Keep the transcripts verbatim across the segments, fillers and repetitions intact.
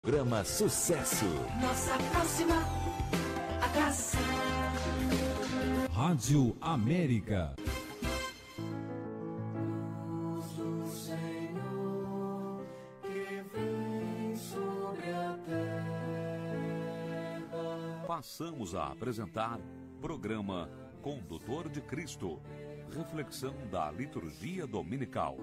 Programa Sucesso. Nossa próxima atração. Rádio América. O Senhor que vem sobre a terra. Passamos a apresentar programa Condutor de Cristo. Reflexão da liturgia dominical.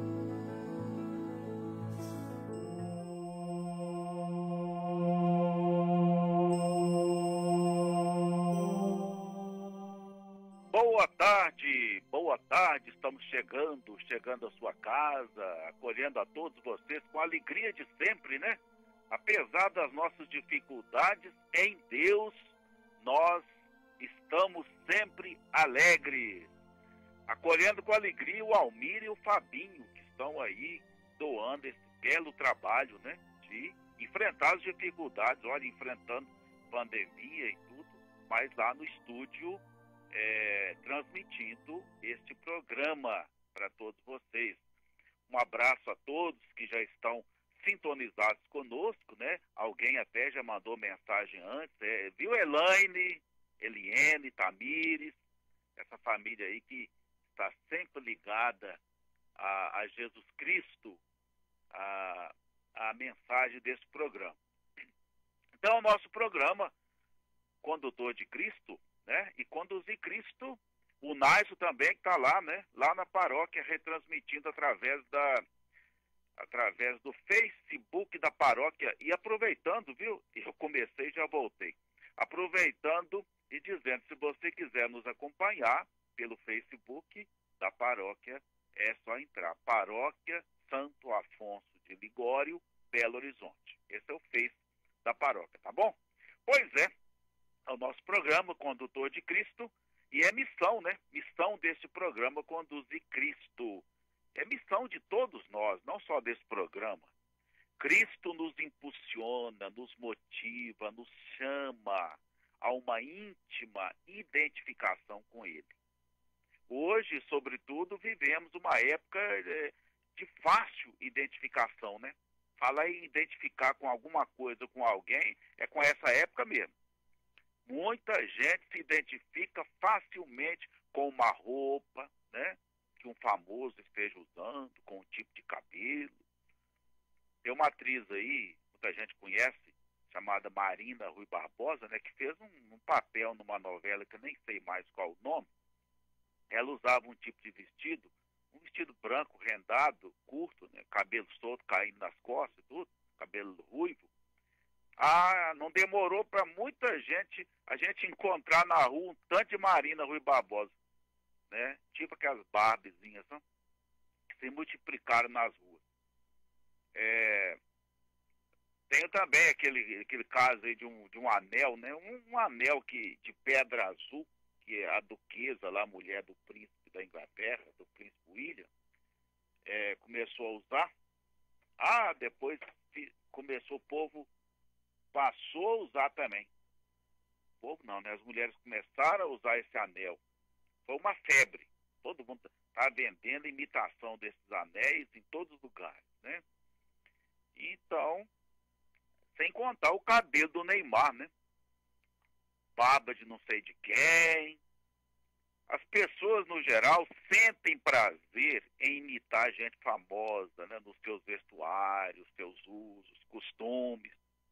Boa tarde, boa tarde, estamos chegando, chegando à sua casa, acolhendo a todos vocês com a alegria de sempre, né? Apesar das nossas dificuldades, em Deus nós estamos sempre alegres. Acolhendo com alegria o Almir e o Fabinho, que estão aí doando esse belo trabalho, né? De enfrentar as dificuldades, olha, enfrentando pandemia e tudo, mas lá no estúdio, É, transmitindo este programa para todos vocês. Um abraço a todos que já estão sintonizados conosco, né? Alguém até já mandou mensagem antes, é, viu? Elaine, Eliene, Tamires, essa família aí que está sempre ligada a, a Jesus Cristo, a, a mensagem desse programa. Então, o nosso programa, Condutor de Cristo, né? E Conduzir Cristo, o Naiso também que está lá, né? Lá na paróquia, retransmitindo através da através do Facebook da paróquia. E aproveitando, viu? Eu comecei e já voltei. Aproveitando e dizendo, se você quiser nos acompanhar pelo Facebook da paróquia, é só entrar. Paróquia Santo Afonso de Ligório, Belo Horizonte. Esse é o Face da paróquia, tá bom? Pois é. É o nosso programa Condutor de Cristo e é missão, né? Missão desse programa Conduzir Cristo. É missão de todos nós, não só desse programa. Cristo nos impulsiona, nos motiva, nos chama a uma íntima identificação com Ele. Hoje, sobretudo, vivemos uma época é, de fácil identificação, né? Falar em identificar com alguma coisa, com alguém, é com essa época mesmo. Muita gente se identifica facilmente com uma roupa, né, que um famoso esteja usando, com um tipo de cabelo. Tem uma atriz aí, muita gente conhece, chamada Marina Rui Barbosa, né, que fez um, um papel numa novela que eu nem sei mais qual o nome. Ela usava um tipo de vestido, um vestido branco, rendado, curto, né, cabelo solto caindo nas costas e tudo, cabelo ruivo. Ah, não demorou para muita gente, a gente encontrar na rua um tanto de Marina Rui Barbosa, né? Tipo aquelas barbezinhas, não? Que se multiplicaram nas ruas. É... Tem também aquele, aquele caso aí de um, de um anel, né? Um, um anel que, de pedra azul, que é a duquesa lá, a mulher do príncipe da Inglaterra, do príncipe William, é, começou a usar. Ah, depois começou o povo... passou a usar também. O povo não, né? As mulheres começaram a usar esse anel. Foi uma febre. Todo mundo está vendendo imitação desses anéis em todos os lugares, né? Então, sem contar o cabelo do Neymar, né? Barba de não sei de quem. As pessoas, no geral, sentem prazer em imitar gente famosa, né? Nos seus vestuários, seus usos, costumes.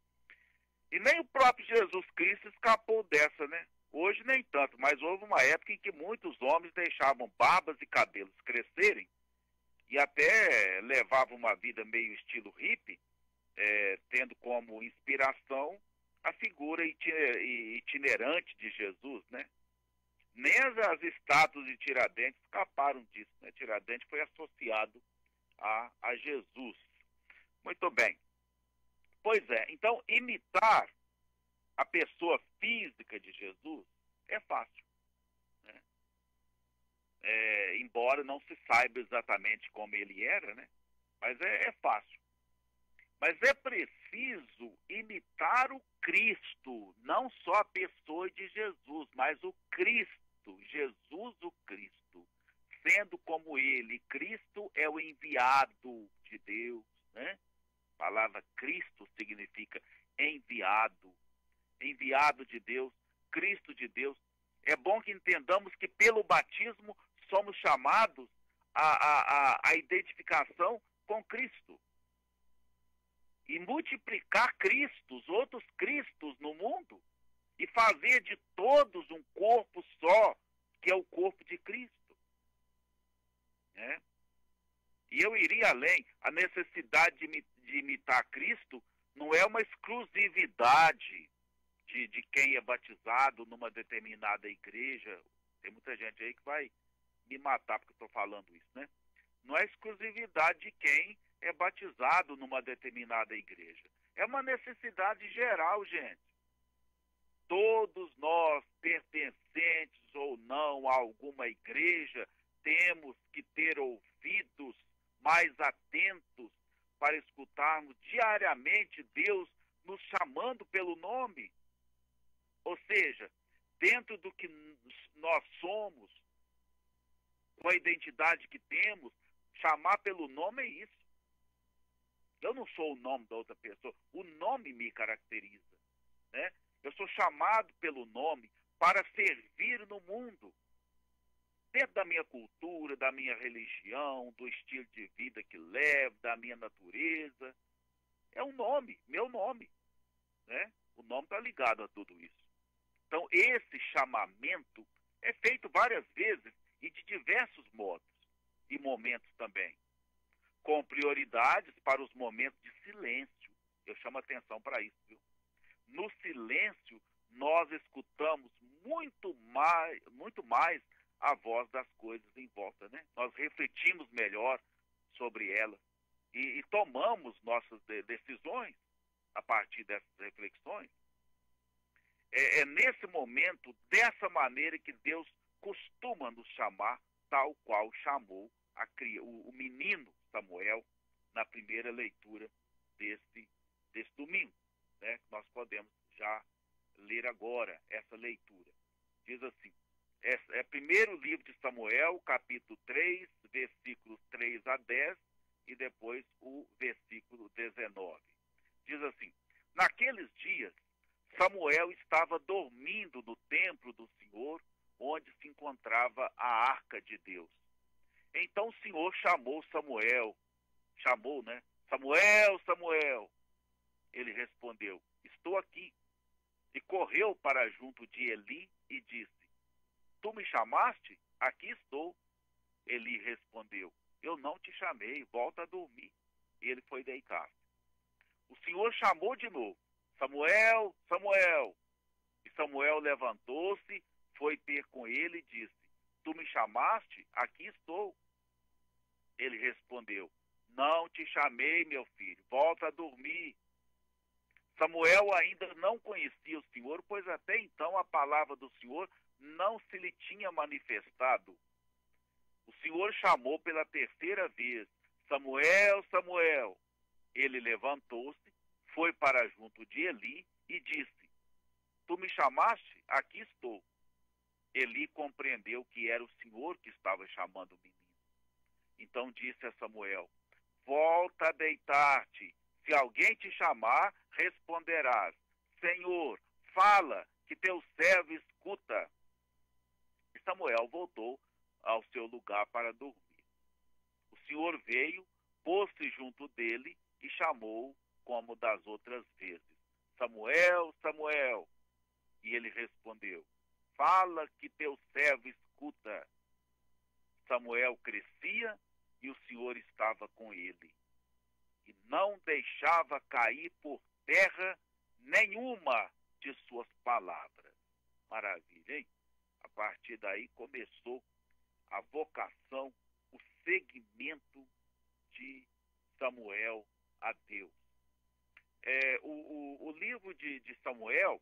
E nem o próprio Jesus Cristo escapou dessa, né? Hoje nem tanto, mas houve uma época em que muitos homens deixavam barbas e cabelos crescerem e até levavam uma vida meio estilo hippie, é, tendo como inspiração a figura itinerante de Jesus, né? Nem as, as estátuas de Tiradentes escaparam disso, né? Tiradentes foi associado a, a Jesus. Muito bem. Pois é, então imitar a pessoa física de Jesus é fácil, né? É, embora não se saiba exatamente como ele era, né? Mas é, é fácil. Mas é preciso imitar o Cristo, não só a pessoa de Jesus, mas o Cristo, Jesus o Cristo, sendo como ele. Cristo é o enviado de Deus, né? A palavra Cristo significa enviado, enviado de Deus, Cristo de Deus. É bom que entendamos que pelo batismo somos chamados à, à, à identificação com Cristo. E multiplicar Cristos, outros Cristos no mundo, e fazer de todos um corpo só, que é o corpo de Cristo. Né? E eu iria além. A necessidade de, de imitar Cristo não é uma exclusividade de, de quem é batizado numa determinada igreja. Tem muita gente aí que vai me matar porque eu estou falando isso, né? Não é exclusividade de quem é batizado numa determinada igreja. É uma necessidade geral, gente. Todos nós, pertencentes ou não a alguma igreja, temos que ter ouvidos mais atentos para escutarmos diariamente Deus nos chamando pelo nome. Ou seja, dentro do que nós somos, com a identidade que temos, chamar pelo nome é isso. Eu não sou o nome da outra pessoa, o nome me caracteriza, né? Eu sou chamado pelo nome para servir no mundo, dentro da minha cultura, da minha religião, do estilo de vida que levo, da minha natureza. É um nome, meu nome, né? O nome está ligado a tudo isso. Então, esse chamamento é feito várias vezes e de diversos modos e momentos também, com prioridades para os momentos de silêncio. Eu chamo atenção para isso, viu? No silêncio, nós escutamos muito mais, muito mais a voz das coisas em volta, né? Nós refletimos melhor sobre elas e, e tomamos nossas de, decisões a partir dessas reflexões. É, é nesse momento, dessa maneira que Deus costuma nos chamar, tal qual chamou a, o, o menino Samuel na primeira leitura desse, desse domingo, né? Nós podemos já ler agora essa leitura. Diz assim, é, é primeiro livro de Samuel, capítulo três, versículos três a dez, e depois o versículo dezenove. Diz assim, naqueles dias, Samuel estava dormindo no templo do Senhor, onde se encontrava a arca de Deus. Então o Senhor chamou Samuel, chamou, né? Samuel, Samuel. Ele respondeu, estou aqui. E correu para junto de Eli e disse, tu me chamaste? Aqui estou. Eli respondeu, eu não te chamei, volta a dormir. E ele foi deitar. O Senhor chamou de novo, Samuel, Samuel. E Samuel levantou-se, foi ter com ele e disse, tu me chamaste? Aqui estou. Ele respondeu, não te chamei, meu filho, volta a dormir. Samuel ainda não conhecia o Senhor, pois até então a palavra do Senhor não se lhe tinha manifestado. O Senhor chamou pela terceira vez, Samuel, Samuel. Ele levantou-se, foi para junto de Eli e disse, tu me chamaste? Aqui estou. Eli compreendeu que era o Senhor que estava chamando o menino. Então disse a Samuel, volta a deitar-te. Se alguém te chamar, responderás, Senhor, fala, que teu servo escuta. E Samuel voltou ao seu lugar para dormir. O Senhor veio, pôs-se junto dele e chamou como das outras vezes, Samuel, Samuel. E ele respondeu, fala, que teu servo escuta. Samuel crescia e o Senhor estava com ele. E não deixava cair por terra nenhuma de suas palavras. Maravilha, hein? A partir daí começou a vocação, o seguimento de Samuel a Deus. É, o, o, o livro de, de Samuel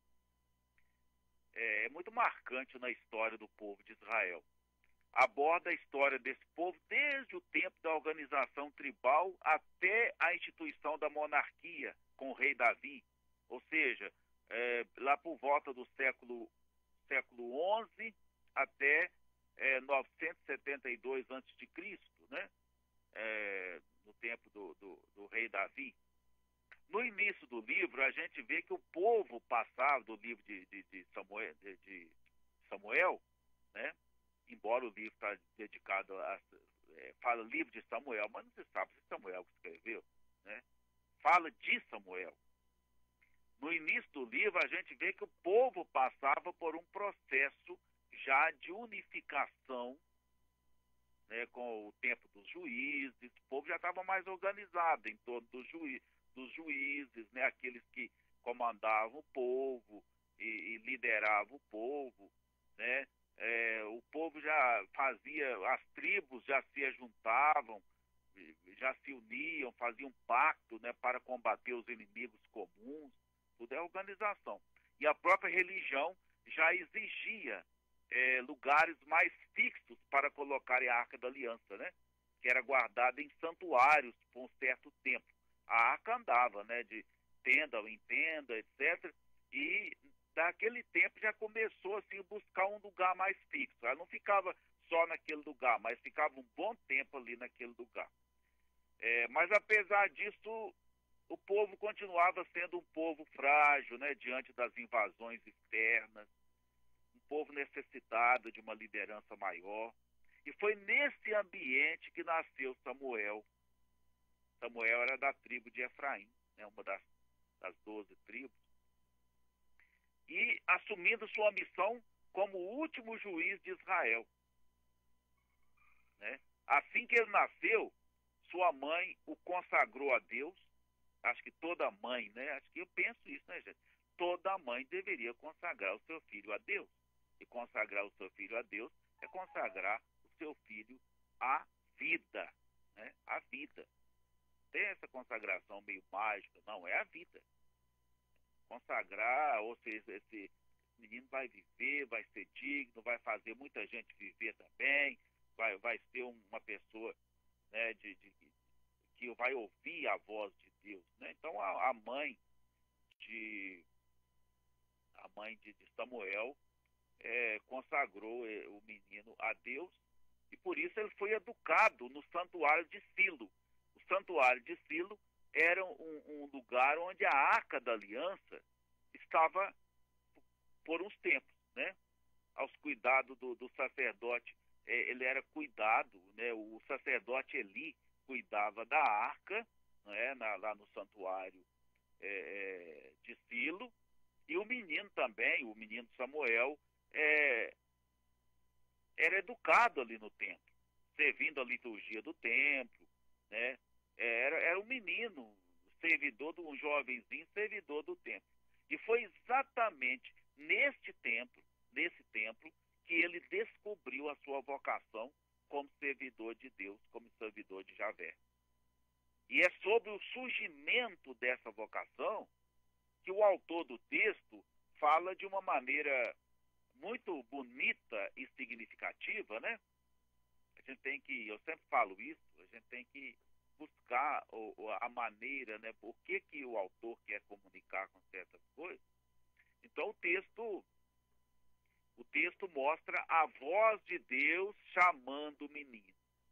é, é muito marcante na história do povo de Israel. Aborda a história desse povo desde o tempo da organização tribal até a instituição da monarquia com o rei Davi, ou seja, é, lá por volta do século, século onze até é, novecentos e setenta e dois antes de Cristo, né? É, no tempo do, do, do rei Davi. No início do livro, a gente vê que o povo passava do livro de, de, de Samuel, de, de Samuel, né? Embora o livro está dedicado a... É, fala livro de Samuel, mas não se sabe se Samuel que escreveu, né? Fala de Samuel. No início do livro, a gente vê que o povo passava por um processo já de unificação, né, com o tempo dos juízes. O povo já estava mais organizado em torno dos, juí dos juízes, né, aqueles que comandavam o povo e, e lideravam o povo, né? É, o povo já fazia, as tribos já se ajuntavam, já se uniam, faziam pacto, né, para combater os inimigos comuns. Tudo é organização. E a própria religião já exigia é, lugares mais fixos para colocar a Arca da Aliança, né? Que era guardada em santuários por um certo tempo. A Arca andava, né, de tenda em tenda, etcétera. E daquele tempo já começou assim, a buscar um lugar mais fixo. Ela não ficava só naquele lugar, mas ficava um bom tempo ali naquele lugar. É, mas apesar disso, o povo continuava sendo um povo frágil, né, diante das invasões externas, um povo necessitado de uma liderança maior. E foi nesse ambiente que nasceu Samuel. Samuel era da tribo de Efraim, né, uma das, das doze tribos. E assumindo sua missão como o último juiz de Israel, né? Assim que ele nasceu, sua mãe o consagrou a Deus. Acho que toda mãe, né? Acho que eu penso isso, né, gente? Toda mãe deveria consagrar o seu filho a Deus. E consagrar o seu filho a Deus é consagrar o seu filho à vida, né? A vida. Tem essa consagração meio mágica, não, é a vida. Consagrar, ou seja, esse menino vai viver, vai ser digno, vai fazer muita gente viver também, vai, vai ser uma pessoa, né, de, de, que vai ouvir a voz de Deus, né? Então a, a mãe de a mãe de, de Samuel é, consagrou o menino a Deus, e por isso ele foi educado no santuário de Silo. O santuário de Silo era um, um lugar onde a Arca da Aliança estava por uns tempos, né? Aos cuidados do, do sacerdote. É, ele era cuidado, né? O sacerdote Eli cuidava da arca, né? Na, lá no santuário é, de Silo, e o menino também, o menino Samuel, é, era educado ali no templo, servindo a liturgia do templo, né? Era, era um menino, servidor, de um jovenzinho, servidor do templo. E foi exatamente neste templo, nesse templo, que ele descobriu a sua vocação como servidor de Deus, como servidor de Javé. E é sobre o surgimento dessa vocação que o autor do texto fala de uma maneira muito bonita e significativa, né? A gente tem que, eu sempre falo isso, a gente tem que buscar a maneira, né, por que, que o autor quer comunicar com certas coisas. Então o texto, o texto mostra a voz de Deus chamando o menino.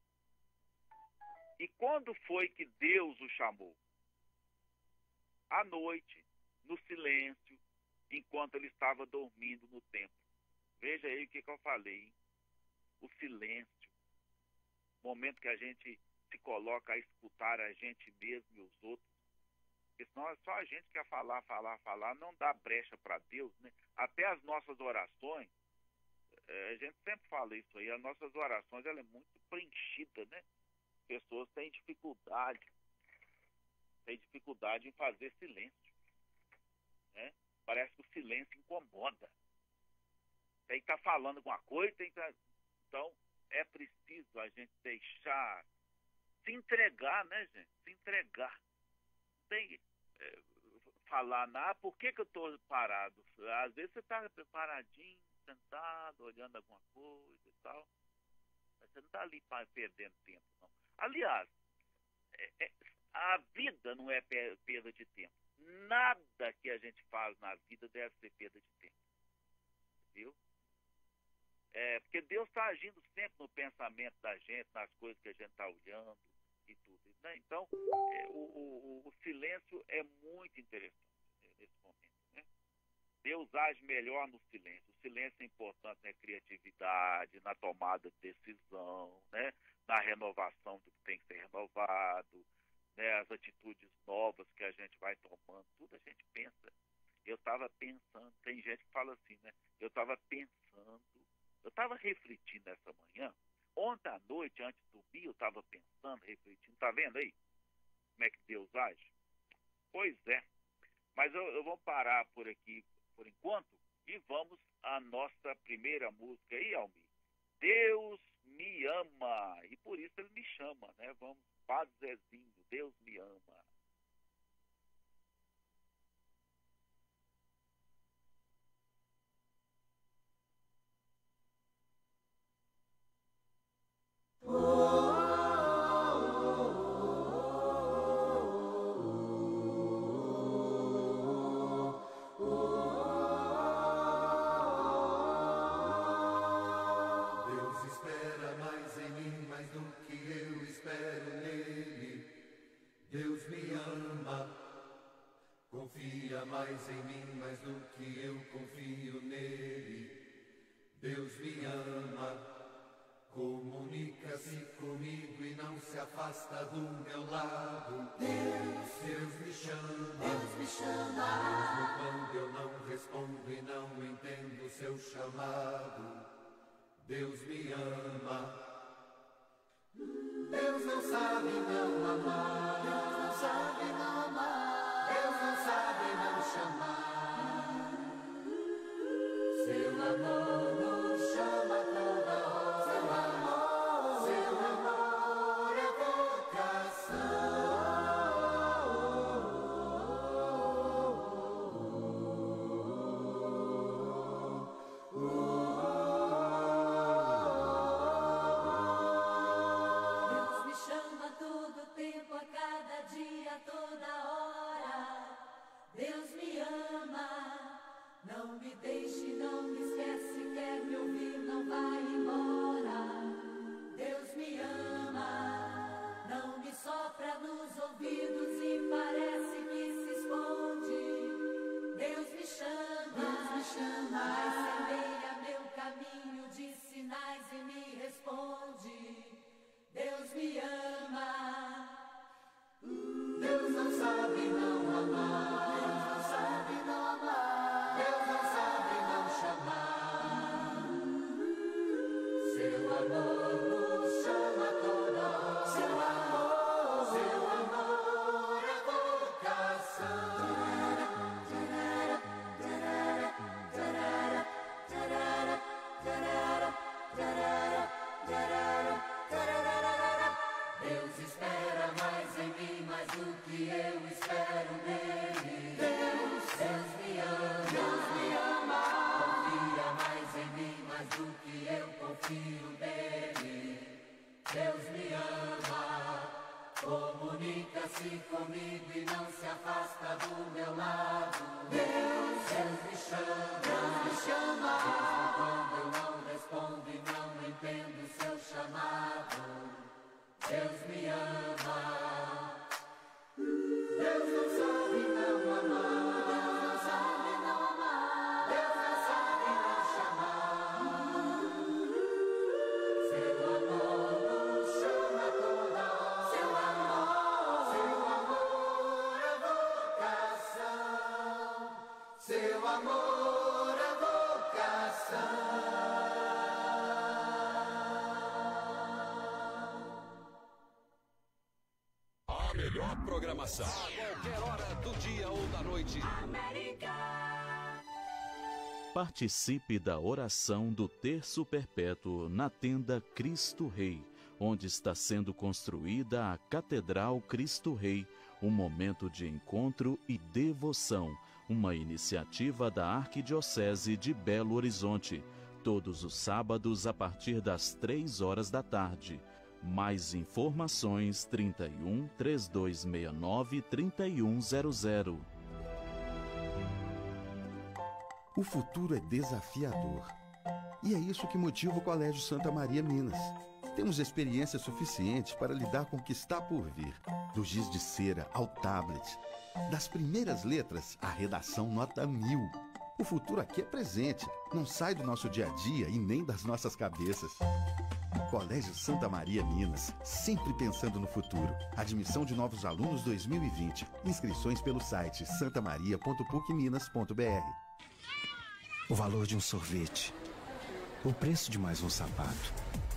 E quando foi que Deus o chamou? À noite, no silêncio, enquanto ele estava dormindo no templo. Veja aí o que, que eu falei, hein? O silêncio, momento que a gente se coloca a escutar a gente mesmo e os outros, porque senão é só a gente quer falar, falar, falar, não dá brecha para Deus, né? Até as nossas orações, a gente sempre fala isso aí, as nossas orações, ela é muito preenchida, né? Pessoas têm dificuldade, têm dificuldade em fazer silêncio, né? Parece que o silêncio incomoda. Tem que estar falando alguma coisa, tem que estar... Então, é preciso a gente deixar, se entregar, né, gente? Se entregar. Tem é, falar, ah, por que, que eu estou parado? Às vezes você está preparadinho, sentado, olhando alguma coisa e tal. Mas você não está ali perdendo tempo, não. Aliás, é, é, a vida não é perda de tempo. Nada que a gente faz na vida deve ser perda de tempo. Viu? É, porque Deus está agindo sempre no pensamento da gente, nas coisas que a gente está olhando e tudo. Né? Então, é, o, o, o silêncio é muito interessante. nesse momento, né? Deus age melhor no silêncio. O silêncio é importante na criatividade, na tomada de decisão, né? Na renovação do que tem que ser renovado, né? As atitudes novas que a gente vai tomando, tudo a gente pensa. Eu estava pensando, tem gente que fala assim, né? Eu estava pensando, eu estava refletindo essa manhã, ontem à noite, antes de dormir, eu estava pensando, refletindo, tá vendo aí como é que Deus age? Pois é, mas eu, eu vou parar por aqui, por enquanto, e vamos à nossa primeira música aí, Almir. Deus me ama, e por isso ele me chama, né? Vamos, Padre Zezinho, Deus me ama. Confia mais em mim, mais do que eu confio nele. Deus me ama, comunica-se comigo e não se afasta do meu lado. Deus, Deus me chama, Deus me chama, mesmo quando eu não respondo e não entendo seu chamado. Deus me ama. Deus não sabe não amar, Deus não sabe não amar, Deus não sabe não chamar. Seu amor nos chama toda hora, seu amor, seu amor é comigo e não se afasta do meu lado. Deus, Deus me chama, Deus me chama, mesmo quando eu não respondo e não entendo seu chamado. Deus me ama. Deus não sabe não amar, Deus não sabe não amar, Deus não sabe não chamar. Seu amor nos chama toda hora, seu amor, seu amor é vocação, seu amor é vocação. Melhor programação a qualquer hora do dia ou da noite. América. Participe da oração do Terço Perpétuo na tenda Cristo Rei, onde está sendo construída a Catedral Cristo Rei, um momento de encontro e devoção, uma iniciativa da Arquidiocese de Belo Horizonte, todos os sábados a partir das três horas da tarde. Mais informações trinta e um, três dois seis nove, trinta e um zero zero. O futuro é desafiador. E é isso que motiva o Colégio Santa Maria Minas. Temos experiência suficiente para lidar com o que está por vir. Do giz de cera ao tablet. Das primeiras letras à redação nota mil. O futuro aqui é presente. Não sai do nosso dia a dia e nem das nossas cabeças. Colégio Santa Maria Minas. Sempre pensando no futuro. Admissão de novos alunos dois mil e vinte. Inscrições pelo site santamaria ponto puc minas ponto br. O valor de um sorvete. O preço de mais um sapato.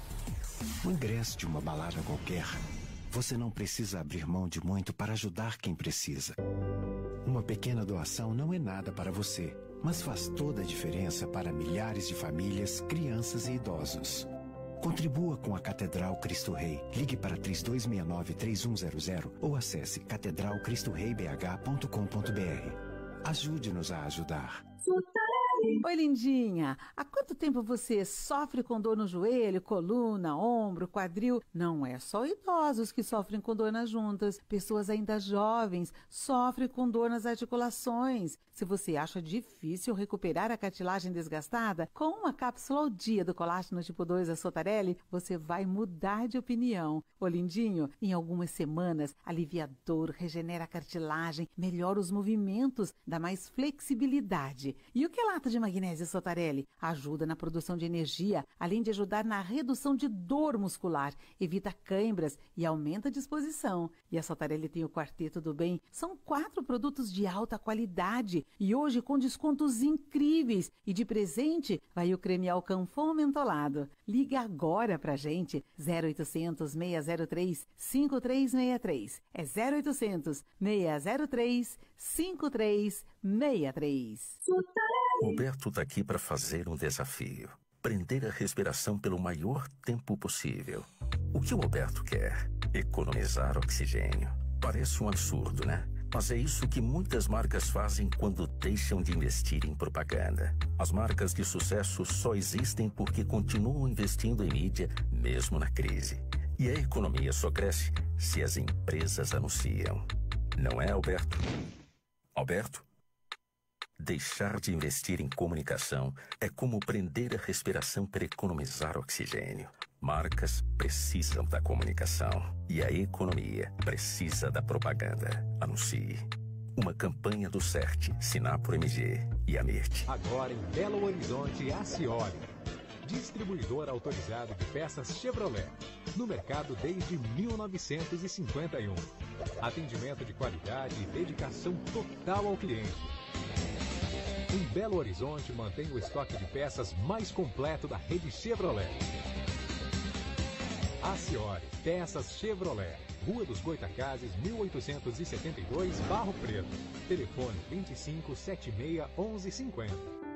O ingresso de uma balada qualquer. Você não precisa abrir mão de muito para ajudar quem precisa. Uma pequena doação não é nada para você, mas faz toda a diferença para milhares de famílias, crianças e idosos. Contribua com a Catedral Cristo Rei. Ligue para três dois seis nove, três um zero zero ou acesse catedral cristo rei b h ponto com ponto b r. Ajude-nos a ajudar. Oi, lindinha. Há quanto tempo você sofre com dor no joelho, coluna, ombro, quadril? Não é só idosos que sofrem com dor nas juntas. Pessoas ainda jovens sofrem com dor nas articulações. Se você acha difícil recuperar a cartilagem desgastada, com uma cápsula ao dia do colágeno tipo dois da Sotarelli, você vai mudar de opinião. Ô, lindinho, em algumas semanas, alivia a dor, regenera a cartilagem, melhora os movimentos, dá mais flexibilidade. E o que lata de magnésio Sotarelli? Ajuda na produção de energia, além de ajudar na redução de dor muscular, evita cãibras e aumenta a disposição. E a Sotarelli tem o Quarteto do Bem. São quatro produtos de alta qualidade e hoje com descontos incríveis. E de presente vai o creme Alcanfon mentolado. Liga agora pra gente, zero oitocentos, seis zero três, cinco três seis três. É zero oitocentos, seis zero três, cinco três seis três. Roberto está aqui para fazer um desafio. Prender a respiração pelo maior tempo possível. O que o Roberto quer? Economizar oxigênio. Parece um absurdo, né? Mas é isso que muitas marcas fazem quando deixam de investir em propaganda. As marcas de sucesso só existem porque continuam investindo em mídia, mesmo na crise. E a economia só cresce se as empresas anunciam. Não é, Alberto? Alberto? Deixar de investir em comunicação é como prender a respiração para economizar oxigênio. Marcas precisam da comunicação e a economia precisa da propaganda. Anuncie. Uma campanha do CERT, Sinapro M G e a Mirte. Agora em Belo Horizonte, a Cioli. Distribuidor autorizado de peças Chevrolet. No mercado desde mil novecentos e cinquenta e um. Atendimento de qualidade e dedicação total ao cliente. Em Belo Horizonte, mantém o estoque de peças mais completo da rede Chevrolet. Aciori, peças Chevrolet. Rua dos Goitacazes, mil oitocentos e setenta e dois, Barro Preto. Telefone vinte e cinco, setenta e seis, onze cinquenta.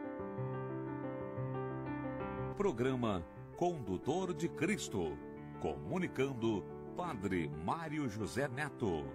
Programa Condutor de Cristo. Comunicando Padre Mário José Neto.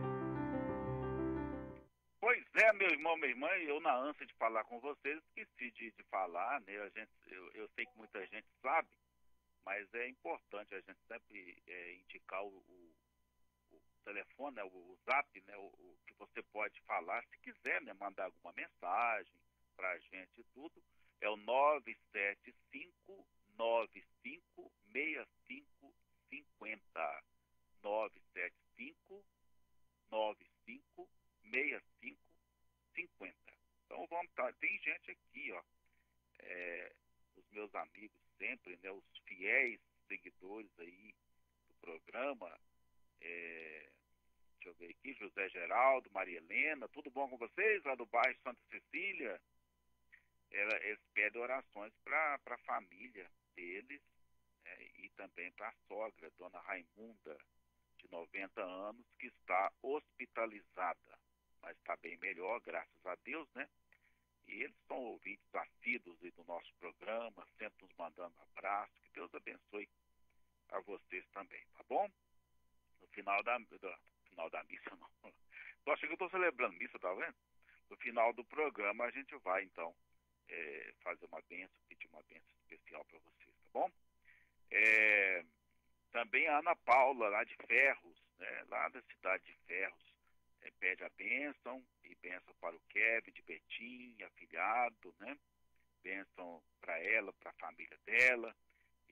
Pois é, meu irmão, minha irmã, eu na ânsia de falar com vocês, esqueci de, de falar, né? A gente, eu, eu sei que muita gente sabe, mas é importante a gente sempre é, indicar o, o, o telefone, né? o, o zap, né? O, o que você pode falar, se quiser, né? Mandar alguma mensagem pra gente e tudo, é o nove sete cinco, nove cinco, seis cinco cinco zero. nove sete cinco, nove cinco, seis cinco cinco zero. Então vamos, tá, tem gente aqui, ó, é, os meus amigos sempre, né, os fiéis seguidores aí do programa, é, deixa eu ver aqui, José Geraldo, Maria Helena, tudo bom com vocês lá do bairro Santa Cecília? Ela, eles pedem orações para a família deles, é, e também para a sogra, dona Raimunda, de noventa anos, que está hospitalizada, mas está bem melhor, graças a Deus, né? E eles são ouvintes assíduos do nosso programa, sempre nos mandando abraço, que Deus abençoe a vocês também, tá bom? No final da, do, final da missa, não. Tô achando que eu estou celebrando missa, tá vendo? No final do programa a gente vai, então, é, fazer uma bênção, pedir uma bênção especial para vocês, tá bom? É, também a Ana Paula, lá de Ferros, né, lá da cidade de Ferros, é, pede a bênção, e bênção para o Kevin, de Betim, afilhado, né? Bênção para ela, para a família dela, e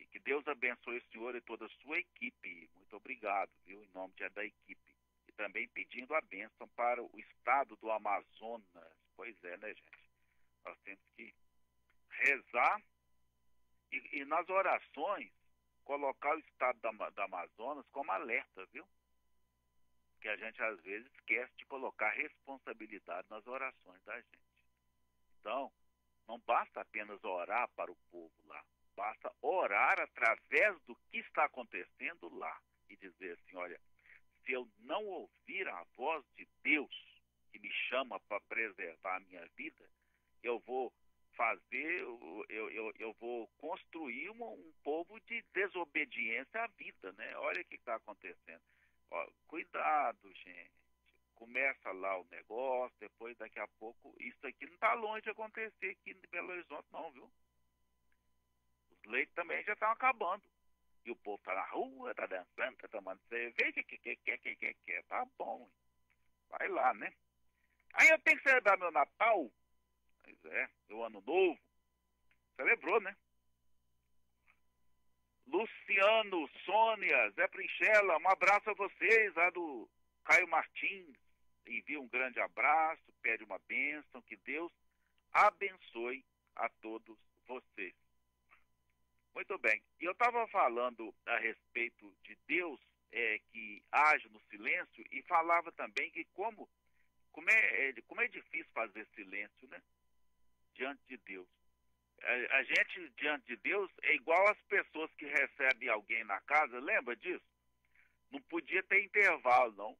Que Deus abençoe o senhor e toda a sua equipe. Muito obrigado, viu? Em nome de, da equipe. E também pedindo a bênção para o estado do Amazonas. Pois é, né, gente? Nós temos que rezar e, e nas orações colocar o estado da, da Amazonas como alerta, viu? Que a gente às vezes esquece de colocar responsabilidade nas orações da gente. Então, não basta apenas orar para o povo lá, basta orar através do que está acontecendo lá e dizer assim, olha, se eu não ouvir a voz de Deus que me chama para preservar a minha vida, eu vou fazer, eu, eu, eu vou construir um, um povo de desobediência à vida, né? Olha o que está acontecendo. Ó, cuidado, gente. Começa lá o negócio, depois daqui a pouco, isso aqui não está longe de acontecer aqui em Belo Horizonte não, viu? Os leitos também já estão acabando. E o povo está na rua, está dançando, está tomando cerveja, que que que que que que tá bom. Vai lá, né? Aí eu tenho que celebrar meu Natal. Pois é, meu Ano Novo. Celebrou, né? Luciano, Sônia, Zé Princhela, um abraço a vocês, lá do Caio Martins. Envia um grande abraço, pede uma bênção, que Deus abençoe a todos vocês. Muito bem, e eu estava falando a respeito de Deus é, que age no silêncio e falava também que como, como, é, como é difícil fazer silêncio, né? Diante de Deus. A, a gente, diante de Deus, é igual as pessoas que recebem alguém na casa, lembra disso? Não podia ter intervalo, não.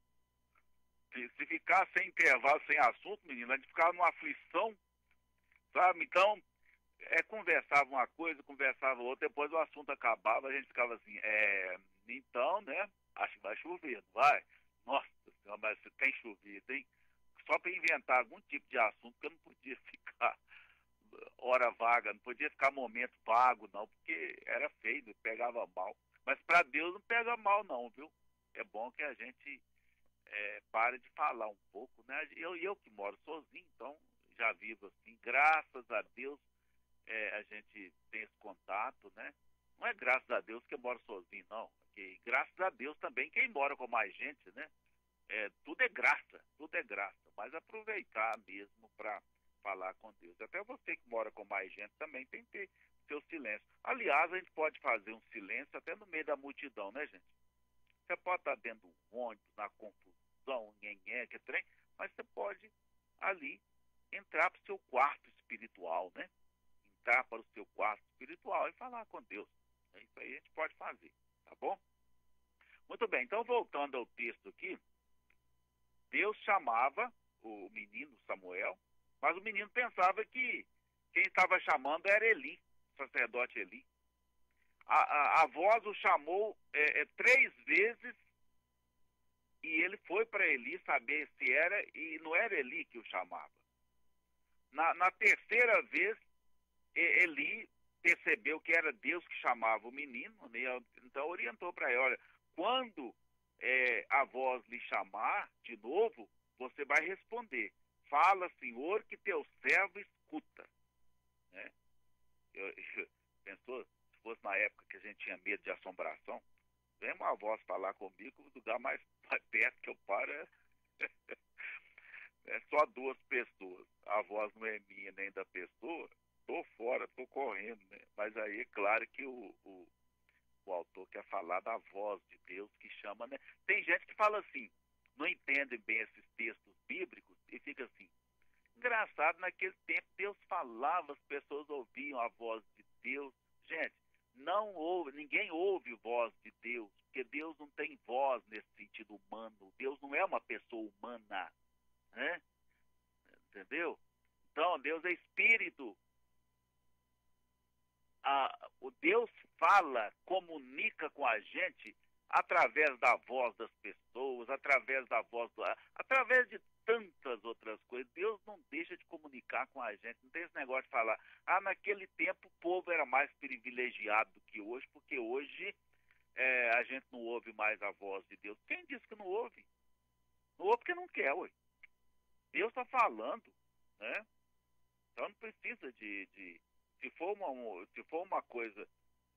Se, se ficar sem intervalo, sem assunto, menino, a gente ficava numa aflição, sabe? Então, é, conversava uma coisa, conversava outra, depois o assunto acabava, a gente ficava assim, é, então, né, acho que vai chover, não vai? Nossa senhora, mas tem chovido, hein? Só para inventar algum tipo de assunto, que eu não podia ficar hora vaga, não podia ficar momento vago, não, porque era feio, pegava mal. Mas para Deus não pega mal, não, viu? É bom que a gente é, pare de falar um pouco, né? Eu, eu que moro sozinho, então já vivo assim, graças a Deus é, a gente tem esse contato, né? Não é graças a Deus que eu moro sozinho, não. Porque, graças a Deus também quem mora com mais gente, né? É, tudo é graça, tudo é graça. Mas aproveitar mesmo para falar com Deus. Até você que mora com mais gente também tem que ter seu silêncio. Aliás, a gente pode fazer um silêncio até no meio da multidão, né, gente? Você pode estar dentro do ônibus, na confusão, nhenhé, que trem, mas você pode ali entrar para o seu quarto espiritual, né? Entrar para o seu quarto espiritual e falar com Deus. É isso aí, a gente pode fazer, tá bom? Muito bem, então voltando ao texto aqui, Deus chamava o menino Samuel, mas o menino pensava que quem estava chamando era Eli, o sacerdote Eli. A, a, a voz o chamou é, é, três vezes e ele foi para Eli saber se era, e não era Eli que o chamava. Na, na terceira vez, Eli percebeu que era Deus que chamava o menino, né? Então orientou para ele, olha, quando é, a voz lhe chamar de novo, você vai responder. Fala, Senhor, que teu servo escuta. Né? Eu, eu, pensou, se fosse na época que a gente tinha medo de assombração, vem uma voz falar comigo, o lugar mais perto que eu paro é, é só duas pessoas. A voz não é minha nem da pessoa, tô fora, tô correndo. Né? Mas aí é claro que o, o, o autor quer falar da voz de Deus que chama, né? Tem gente que fala assim, não entende bem esses textos bíblicos e fica assim, engraçado, naquele tempo Deus falava, as pessoas ouviam a voz de Deus. Gente, não ouve, ninguém ouve voz de Deus, porque Deus não tem voz nesse sentido humano. Deus não é uma pessoa humana, né? Entendeu? Então, Deus é espírito. Ah, o Deus fala, comunica com a gente através da voz das pessoas, através da voz do... através de tantas outras coisas. Deus não deixa de comunicar com a gente. Não tem esse negócio de falar, ah, naquele tempo o povo era mais privilegiado do que hoje, porque hoje é, a gente não ouve mais a voz de Deus. Quem disse que não ouve? Não ouve porque não quer, ué. Deus está falando, né? Então não precisa de... de se, for uma, se for uma coisa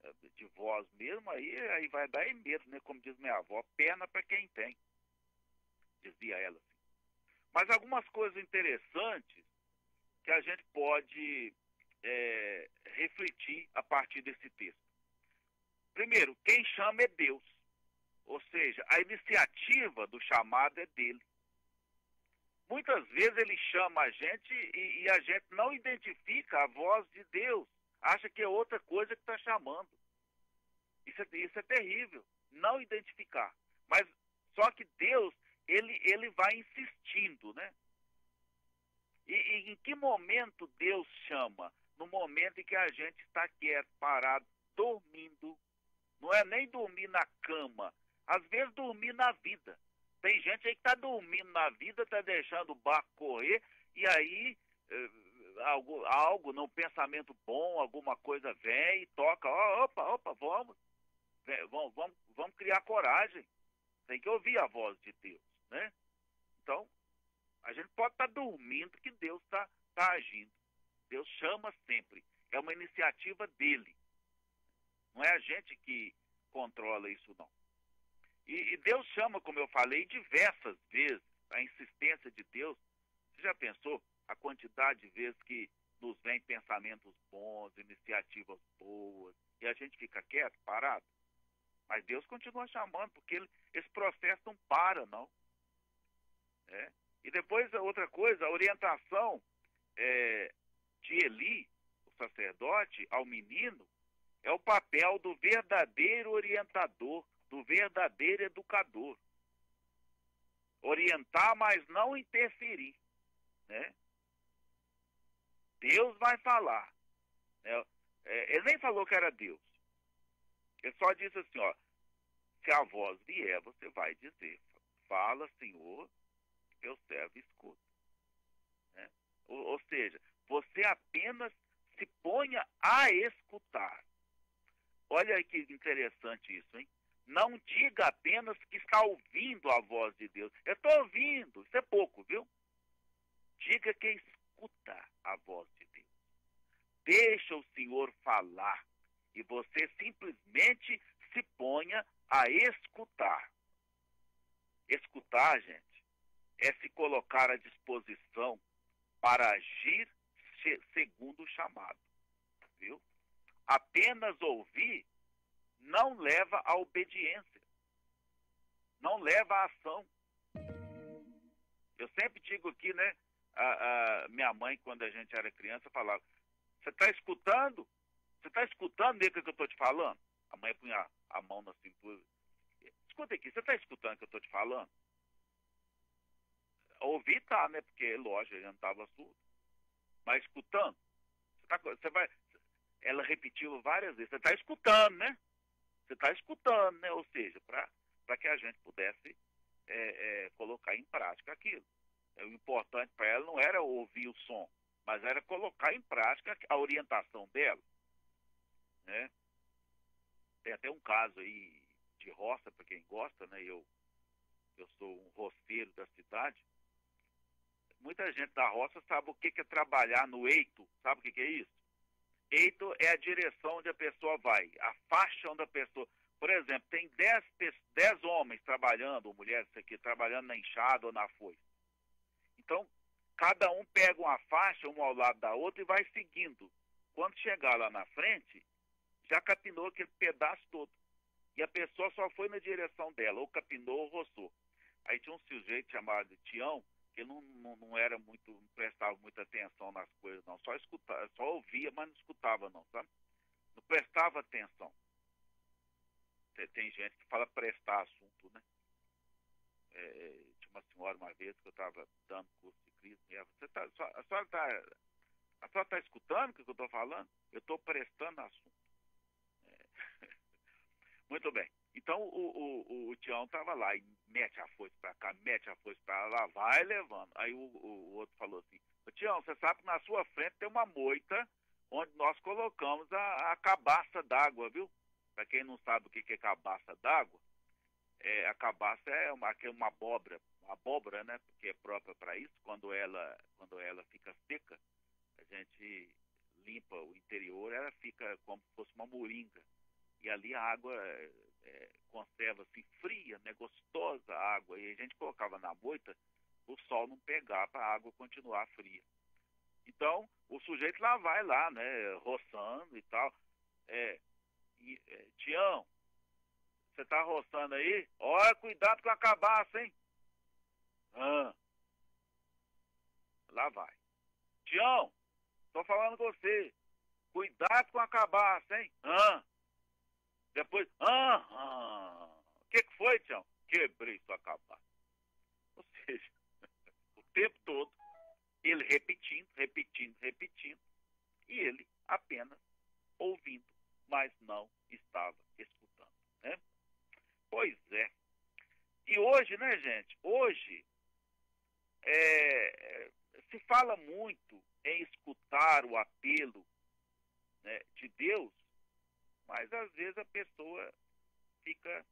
de voz mesmo, aí, aí vai dar é medo, né? Como diz minha avó, perna para quem tem, dizia ela assim. Mas algumas coisas interessantes que a gente pode é, refletir a partir desse texto. Primeiro, quem chama é Deus. Ou seja, a iniciativa do chamado é dele. Muitas vezes ele chama a gente e, e a gente não identifica a voz de Deus. Acha que é outra coisa que está chamando. Isso é, isso é terrível, não identificar. Mas só que Deus, ele, ele vai insistindo, né? E, e em que momento Deus chama? No momento em que a gente está quieto, parado, dormindo. Não é nem dormir na cama. Às vezes dormir na vida. Tem gente aí que está dormindo na vida, está deixando o barco correr, e aí eh, algo, algo, num pensamento bom, alguma coisa vem e toca. Oh, opa, opa, vamos, vem, vamos, vamos, vamos criar coragem. Tem que ouvir a voz de Deus, né? Então, a gente pode estar tá dormindo que Deus está tá agindo. Deus chama sempre. É uma iniciativa dele. Não é a gente que controla isso, não. E, e Deus chama, como eu falei, diversas vezes. A insistência de Deus. Você já pensou a quantidade de vezes que nos vem pensamentos bons, iniciativas boas, e a gente fica quieto, parado? Mas Deus continua chamando, porque ele, esse processo não para, não. É. E depois, outra coisa, a orientação é, de Eli, o sacerdote, ao menino, é o papel do verdadeiro orientador, do verdadeiro educador. Orientar, mas não interferir, né? Deus vai falar. Né? É, ele nem falou que era Deus. Ele só disse assim, ó, se a voz vier, você vai dizer, fala, Senhor, meu servo escuta. Né? Ou, ou seja, você apenas se ponha a escutar. Olha que interessante isso, hein? Não diga apenas que está ouvindo a voz de Deus. Eu estou ouvindo, isso é pouco, viu? Diga que escuta a voz de Deus. Deixa o Senhor falar e você simplesmente se ponha a escutar. Escutar, gente, é se colocar à disposição para agir segundo o chamado, viu? Apenas ouvir não leva à obediência, não leva à ação. Eu sempre digo aqui, né, a, a minha mãe, quando a gente era criança, falava, você está escutando? Você está escutando mesmo o que eu estou te falando? A mãe punha a, a mão na cintura. Escuta aqui, você está escutando o que eu estou te falando? Ouvir tá, né, porque, lógico, ele não estava surdo. Mas escutando, você, tá, você vai... Ela repetiu várias vezes, você está escutando, né? Você está escutando, né? Ou seja, para que a gente pudesse é, é, colocar em prática aquilo. O importante para ela não era ouvir o som, mas era colocar em prática a orientação dela. Né? Tem até um caso aí de roça, para quem gosta, né? Eu, eu sou um roceiro da cidade. Muita gente da roça sabe o que é trabalhar no eito. Sabe o que é isso? Eito é a direção onde a pessoa vai, a faixa onde a pessoa... Por exemplo, tem dez, dez homens trabalhando, ou mulheres aqui, trabalhando na enxada ou na foice. Então, cada um pega uma faixa, uma ao lado da outra, e vai seguindo. Quando chegar lá na frente, já capinou aquele pedaço todo. E a pessoa só foi na direção dela, ou capinou ou roçou. Aí tinha um sujeito chamado Tião, que não, não, não era muito, não prestava muita atenção nas coisas, não. Só escutava, só ouvia, mas não escutava, não, sabe? Não prestava atenção. Tem, tem gente que fala prestar assunto, né? É, tinha uma senhora uma vez que eu estava dando curso de Cristo, e ela, você tá, a senhora está a senhora tá escutando o que eu estou falando? Eu estou prestando assunto. É. Muito bem. Então o, o, o Tião estava lá e mete a foice para cá, mete a foice para lá, vai levando. Aí o, o, o outro falou assim, Tião, você sabe que na sua frente tem uma moita onde nós colocamos a, a cabaça d'água, viu? Para quem não sabe o que é cabaça d'água, é, a cabaça é uma, é uma abóbora, uma abóbora, né? Porque é própria para isso. Quando ela, quando ela fica seca, a gente limpa o interior, ela fica como se fosse uma moringa. E ali a água é, é, conserva-se fria, né, gostosa a água. E a gente colocava na moita, o sol não pegar para a água continuar fria. Então, o sujeito lá vai lá, né, roçando e tal. É, e, é, Tião, você tá roçando aí? Olha, cuidado com a cabaça, hein? Ah. Lá vai. Tião, tô falando com você. Cuidado com a cabaça, hein? Ah. Depois, ah, ah. O que que foi, Tião? Quebrei sua cabaça. Ou seja, o tempo todo, ele repetindo, repetindo, repetindo, e ele apenas ouvindo, mas não estava escutando, né? Pois é. E hoje, né, gente? Hoje, é, se fala muito em escutar o apelo, né, de Deus, mas às vezes a pessoa fica,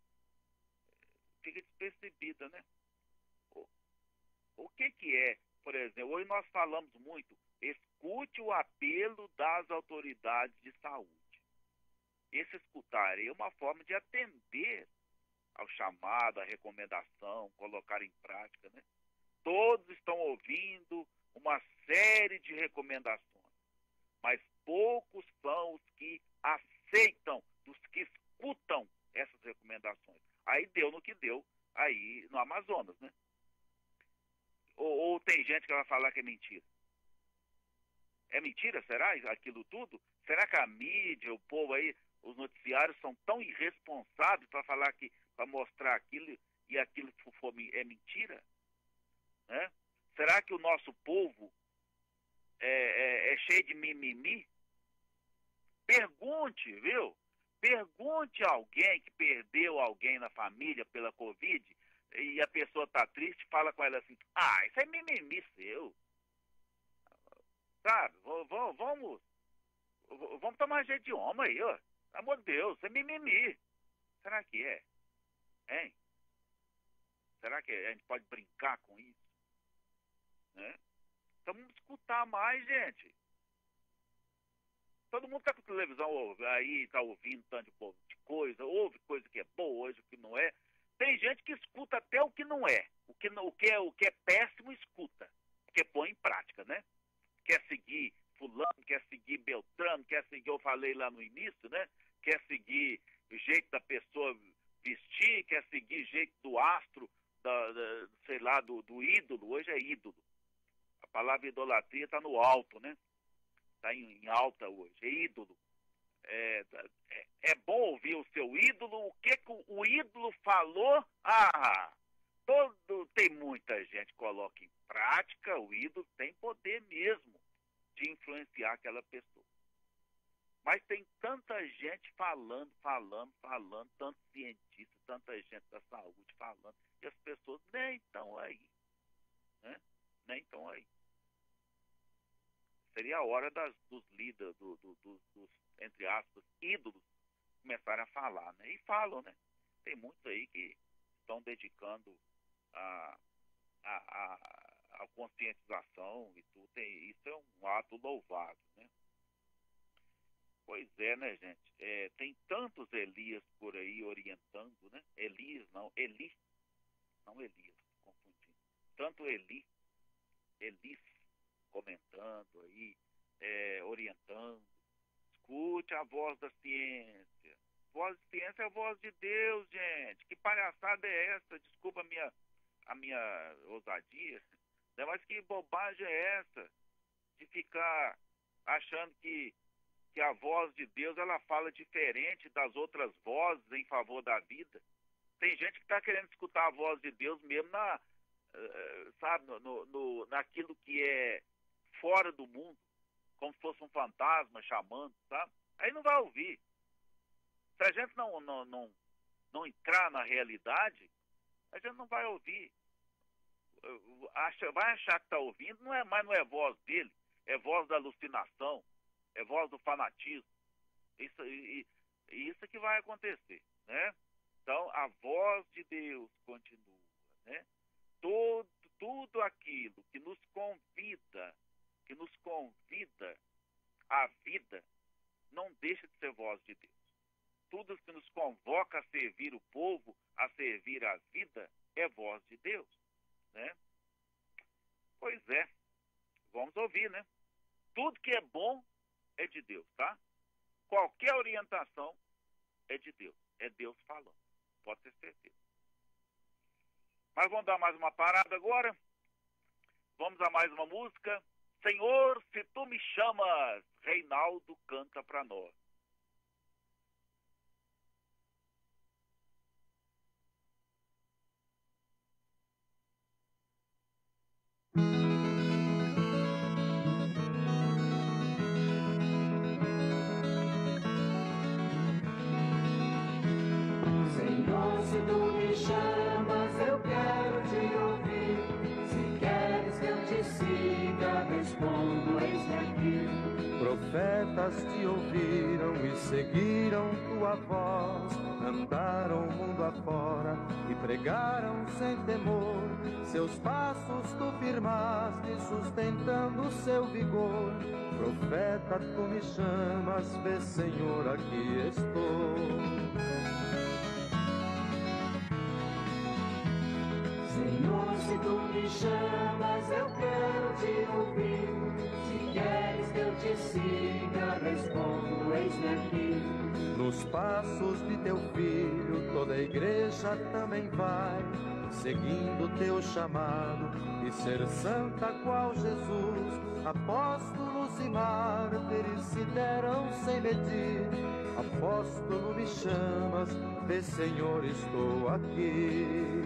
fica despercebida, né? O, o que que é, por exemplo, hoje nós falamos muito, escute o apelo das autoridades de saúde. Esse escutar é uma forma de atender ao chamado, à recomendação, colocar em prática, né? Todos estão ouvindo uma série de recomendações, mas poucos são os que aceitam, os que escutam essas recomendações. Aí deu no que deu, aí no Amazonas, né? Ou, ou tem gente que vai falar que é mentira. É mentira, será? Aquilo tudo? Será que a mídia, o povo aí, os noticiários são tão irresponsáveis para falar que, para mostrar aquilo e aquilo for, é mentira? Né? Será que o nosso povo é, é, é cheio de mimimi? Pergunte, viu? Pergunte a alguém que perdeu alguém na família pela Covid e a pessoa está triste, fala com ela assim, ah, isso é mimimi seu. Sabe, vamos, vamos, vamos tomar jeito de homem aí, ó. Pelo amor de Deus, isso é mimimi. Será que é? Hein? Será que a gente pode brincar com isso? Né? Então vamos escutar mais, gente. Todo mundo está com televisão aí, está ouvindo tanto de coisa, ouve coisa que é boa hoje, o que não é. Tem gente que escuta até o que não é. O que, não, o que, é, o que é péssimo, escuta. Porque põe em prática, né? Quer seguir fulano, quer seguir Beltrano, quer seguir, eu falei lá no início, né? Quer seguir o jeito da pessoa vestir, quer seguir o jeito do astro, da, da, sei lá, do, do ídolo. Hoje é ídolo. A palavra idolatria está no alto, né? Está em, em alta hoje. É ídolo. É, é, é bom ouvir o seu ídolo. O que, que o, o ídolo falou? Ah, todo, tem muita gente que coloca em prática. O ídolo tem poder mesmo de influenciar aquela pessoa. Mas tem tanta gente falando, falando, falando, tanto cientista, tanta gente da saúde falando, e as pessoas nem estão aí. Né? Nem estão aí. Seria a hora das, dos líderes, do, do, do, dos, entre aspas, ídolos, começarem a falar, né? E falam, né? Tem muitos aí que estão dedicando a, a, a, a conscientização e tudo. Tem, isso é um ato louvável, né? Pois é, né, gente? É, tem tantos Elias por aí orientando, né? Elias, não, Eli. Não Elias, confundindo. Tanto Eli, Elis, comentando aí, é, orientando. Escute a voz da ciência. Voz de ciência é a voz de Deus, gente. Que palhaçada é essa? Desculpa a minha, a minha ousadia. Mas que bobagem é essa? De ficar achando que, que a voz de Deus ela fala diferente das outras vozes em favor da vida. Tem gente que está querendo escutar a voz de Deus mesmo na, uh, sabe, no, no, naquilo que é fora do mundo, como se fosse um fantasma chamando, sabe? Aí não vai ouvir. Se a gente não, não, não, não entrar na realidade, a gente não vai ouvir. Acha, vai achar que está ouvindo, não é, mas não é voz dele, é voz da alucinação, é voz do fanatismo. Isso, e, e isso que vai acontecer, né? Então, a voz de Deus continua, né? Todo, tudo aquilo que nos convida que nos convida à vida, não deixa de ser voz de Deus. tudo que nos convoca a servir o povo, a servir a vida, é voz de Deus, né? Pois é, vamos ouvir, né? Tudo que é bom é de Deus, tá? Qualquer orientação é de Deus, é Deus falando, pode ter certeza. Mas vamos dar mais uma parada agora, vamos a mais uma música. Senhor, se tu me chamas, Reinaldo canta pra nós. Senhor, se tu me chamas, eu quero te ouvir. Se queres que eu te siga, respondo, eis-me aqui. Profetas te ouviram e seguiram tua voz, andaram o mundo afora e pregaram sem temor. Seus passos tu firmaste, sustentando seu vigor. Profeta, tu me chamas, vê, Senhor, aqui estou. Senhor, se tu me chamas, eu quero te ouvir. Se queres que eu te siga, respondo, eis-me aqui. Nos passos de teu filho, toda a igreja também vai, seguindo teu chamado, e ser santa qual Jesus. Apóstolos e mártires se deram sem medir. Apóstolo, me chamas, vê, Senhor, estou aqui.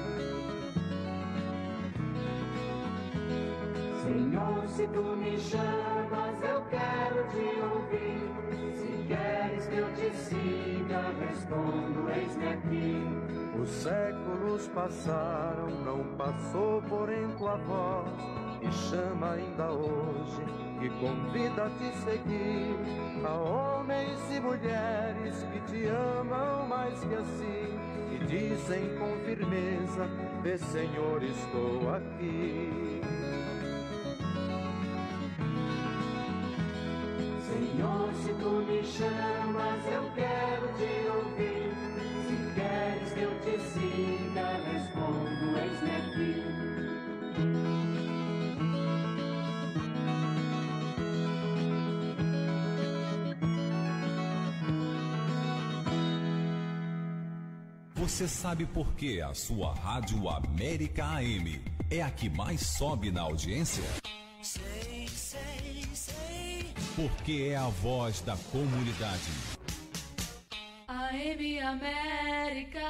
Senhor, se tu me chamas, eu quero te ouvir. Se queres que eu te siga, respondo, eis-me aqui. Os séculos passaram, não passou porém tua voz, e chama ainda hoje, e convida a te seguir. A homens e mulheres que te amam mais que assim, e dizem com firmeza, vê, Senhor, estou aqui. Senhor, se tu me chamas, eu quero te ouvir. Se queres que eu te siga, respondo, eis-me aqui. Você sabe por que a sua Rádio América A M é a que mais sobe na audiência? Sei, sei, sei. Porque é a voz da comunidade. A M América.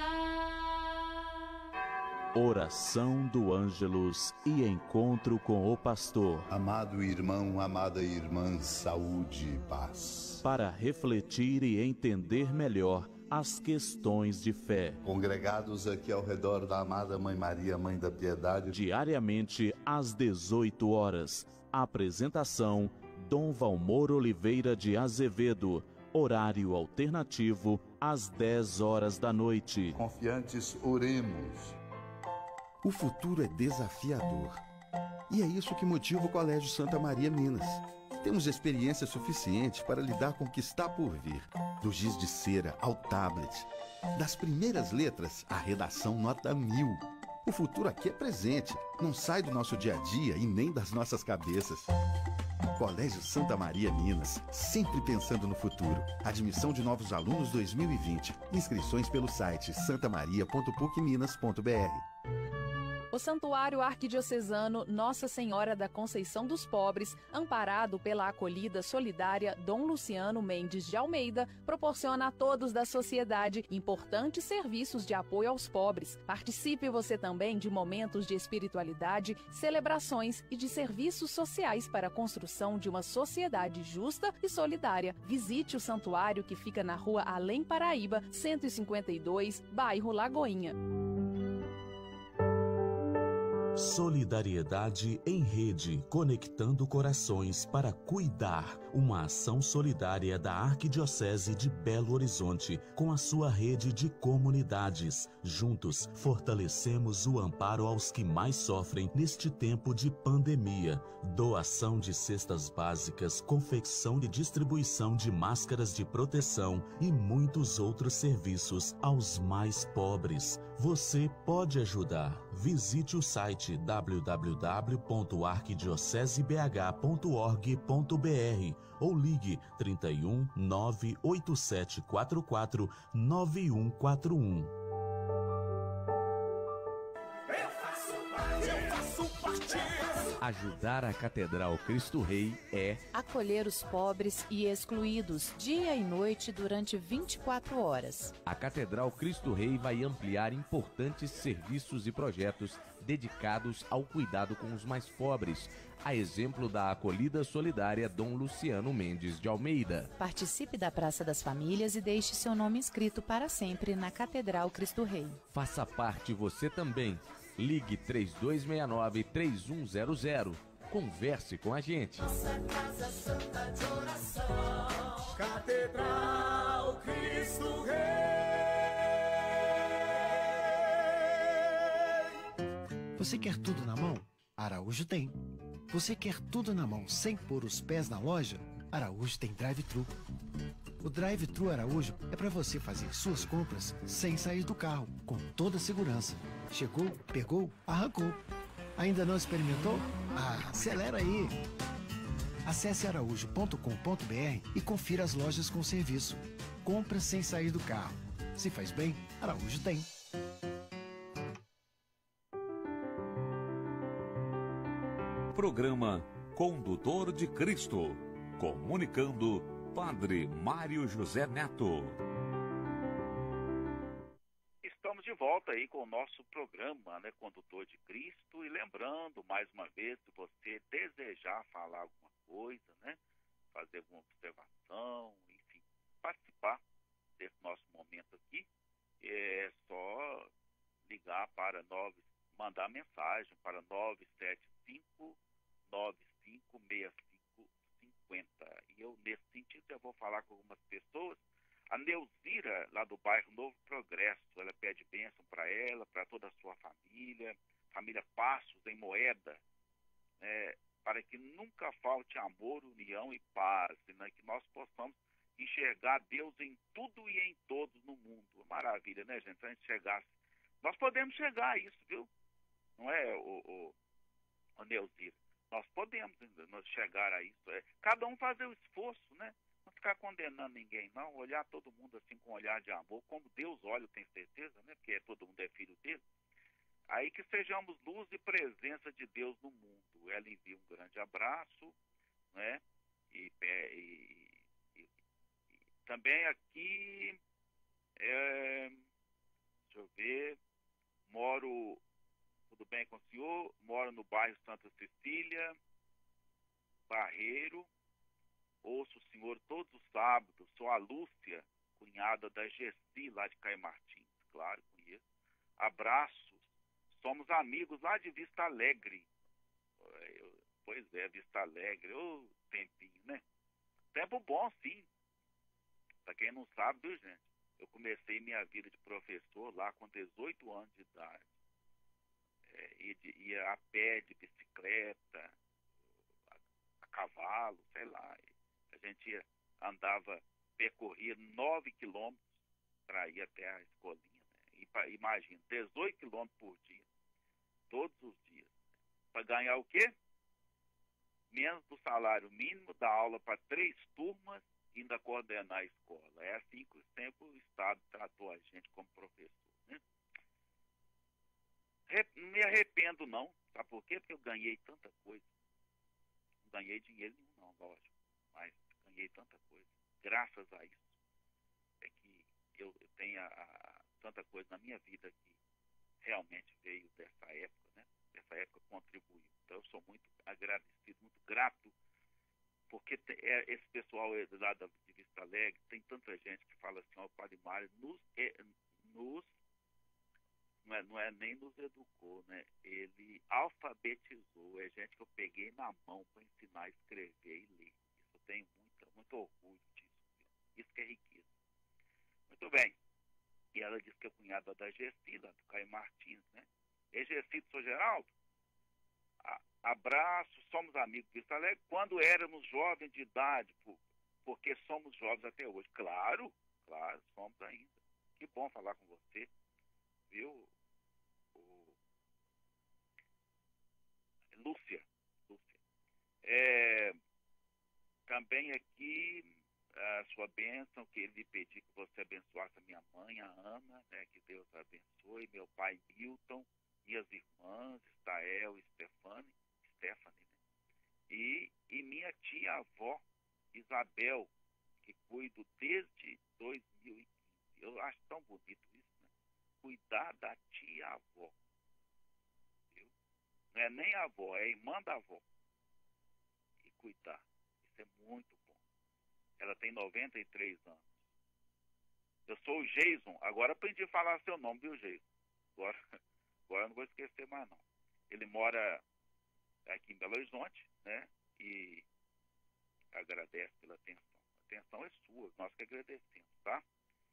Oração do Ângelus e encontro com o pastor. Amado irmão, amada irmã, saúde e paz. Para refletir e entender melhor as questões de fé. Congregados aqui ao redor da amada Mãe Maria, Mãe da Piedade. Diariamente às dezoito horas. Apresentação: Dom Valmor Oliveira de Azevedo. Horário alternativo às dez horas da noite. Confiantes, oremos. O futuro é desafiador. E é isso que motiva o Colégio Santa Maria Minas. Temos experiência suficiente para lidar com o que está por vir. Do giz de cera ao tablet. Das primeiras letras à redação nota mil. O futuro aqui é presente, não sai do nosso dia a dia e nem das nossas cabeças. Colégio Santa Maria Minas, sempre pensando no futuro. Admissão de novos alunos dois mil e vinte. Inscrições pelo site santa maria ponto puc minas ponto b r. O Santuário Arquidiocesano Nossa Senhora da Conceição dos Pobres, amparado pela acolhida solidária Dom Luciano Mendes de Almeida, proporciona a todos da sociedade importantes serviços de apoio aos pobres. Participe você também de momentos de espiritualidade, celebrações e de serviços sociais para a construção de uma sociedade justa e solidária. Visite o santuário que fica na rua Além Paraíba, cento e cinquenta e dois, bairro Lagoinha. Solidariedade em Rede, conectando corações para cuidar. Uma ação solidária da Arquidiocese de Belo Horizonte com a sua rede de comunidades. Juntos, fortalecemos o amparo aos que mais sofrem neste tempo de pandemia. Doação de cestas básicas, confecção e distribuição de máscaras de proteção e muitos outros serviços aos mais pobres. Você pode ajudar. Visite o site w w w ponto arquidiocese b h ponto org ponto b r ou ligue trinta e um, nove oito sete quatro quatro, nove um quatro um. Eu faço parte, eu faço parte. Ajudar a Catedral Cristo Rei é acolher os pobres e excluídos dia e noite durante vinte e quatro horas. A Catedral Cristo Rei vai ampliar importantes serviços e projetos dedicados ao cuidado com os mais pobres, a exemplo da acolhida solidária Dom Luciano Mendes de Almeida. Participe da Praça das Famílias e deixe seu nome inscrito para sempre na Catedral Cristo Rei. Faça parte você também. Ligue três dois seis nove, três um zero zero. Converse com a gente. Nossa casa santa de oração. Catedral Cristo Rei. Você quer tudo na mão? Araújo tem. Você quer tudo na mão sem pôr os pés na loja? Araújo tem drive-thru. O drive-thru Araújo é para você fazer suas compras sem sair do carro, com toda a segurança. Chegou, pegou, arrancou. Ainda não experimentou? Ah, acelera aí! Acesse araújo ponto com ponto b r e confira as lojas com serviço. Compra sem sair do carro. Se faz bem, Araújo tem. Programa Condutor de Cristo. Comunicando Padre Mário José Neto. Estamos de volta aí com o nosso programa, né, Condutor de Cristo. E lembrando, mais uma vez, se você desejar falar alguma coisa, né, fazer alguma observação, enfim, participar desse nosso momento aqui, é só ligar para nove, mandar mensagem para nove sete cinco, nove cinco seis cinco cinquenta. E eu, nesse sentido, eu vou falar com algumas pessoas. A Neuzira, lá do bairro Novo Progresso, ela pede bênção para ela, para toda a sua família, família Passos, em Moeda, né, para que nunca falte amor, união e paz, né, que nós possamos enxergar Deus em tudo e em todos no mundo. Maravilha, né, gente? Se a gente chegasse, nós podemos chegar a isso, viu? Não é, o, o, o Neuzira? Nós podemos nós chegar a isso. É, cada um fazer o esforço, né? Não ficar condenando ninguém, não. Olhar todo mundo assim com um olhar de amor, como Deus olha, eu tenho certeza, né? Porque todo mundo é filho dele. Aí que sejamos luz e presença de Deus no mundo. Ela envia um grande abraço, né? E, e, e, e também aqui, é, deixa eu ver, moro... Tudo bem com o senhor? Moro no bairro Santa Cecília, Barreiro. Ouço o senhor todos os sábados. Sou a Lúcia, cunhada da Gessi, lá de Caio Martins. Claro, conheço. Abraços. Somos amigos lá de Vista Alegre. Eu, pois é, Vista Alegre. Ô, tempinho, né? Tempo bom, sim. Pra quem não sabe, viu, gente? Eu comecei minha vida de professor lá com dezoito anos de idade. É, ia, de, ia a pé, de bicicleta, a, a cavalo, sei lá. A gente ia, andava, percorria nove quilômetros para ir até a escolinha. Né? E pra, imagina, dezoito quilômetros por dia, todos os dias. Para ganhar o quê? Menos do salário mínimo, dar aula para três turmas e ainda coordenar a escola. É assim que sempre o Estado tratou a gente como professor. Né? Não me arrependo, não. Sabe por quê? Porque eu ganhei tanta coisa. Não ganhei dinheiro nenhum, não, lógico. Mas ganhei tanta coisa. Graças a isso. É que eu, eu tenho a, a, tanta coisa na minha vida que realmente veio dessa época, né? Dessa época contribuiu. Então eu sou muito agradecido, muito grato, porque te, é, esse pessoal lá da, de Vista Alegre, tem tanta gente que fala assim, ó, oh, Padre Mário, nos, é, nos não é, não é nem nos educou, né? Ele alfabetizou. É gente que eu peguei na mão para ensinar a escrever e ler. Isso eu tenho muita, muito orgulho disso. Viu? Isso que é riqueza. Muito bem. E ela disse que é cunhada da Gessi, lá do Caio Martins, né? E Gessi do São Geraldo, a, abraço, somos amigos de Vista Alegre, quando éramos jovens de idade, por, porque somos jovens até hoje. Claro, claro, somos ainda. Que bom falar com você, viu? O... Lúcia, Lúcia. É, também aqui a sua bênção, que ele pediu que você abençoasse a minha mãe, a Ana, né, que Deus a abençoe, meu pai Milton, minhas irmãs, Estael e Stefane, Stephanie, né? e, e minha tia-avó, Isabel, que cuido desde dois mil e quinze. Eu acho tão bonito isso, né? Cuidar da tia-avó. Viu? Não é nem a avó, é a irmã da avó. E cuidar. Isso é muito bom. Ela tem noventa e três anos. Eu sou o Jason. Agora aprendi a falar seu nome, viu, Jason? Agora, agora eu não vou esquecer mais, não. Ele mora aqui em Belo Horizonte, né? E agradece pela atenção. A atenção é sua, nós que agradecemos, tá?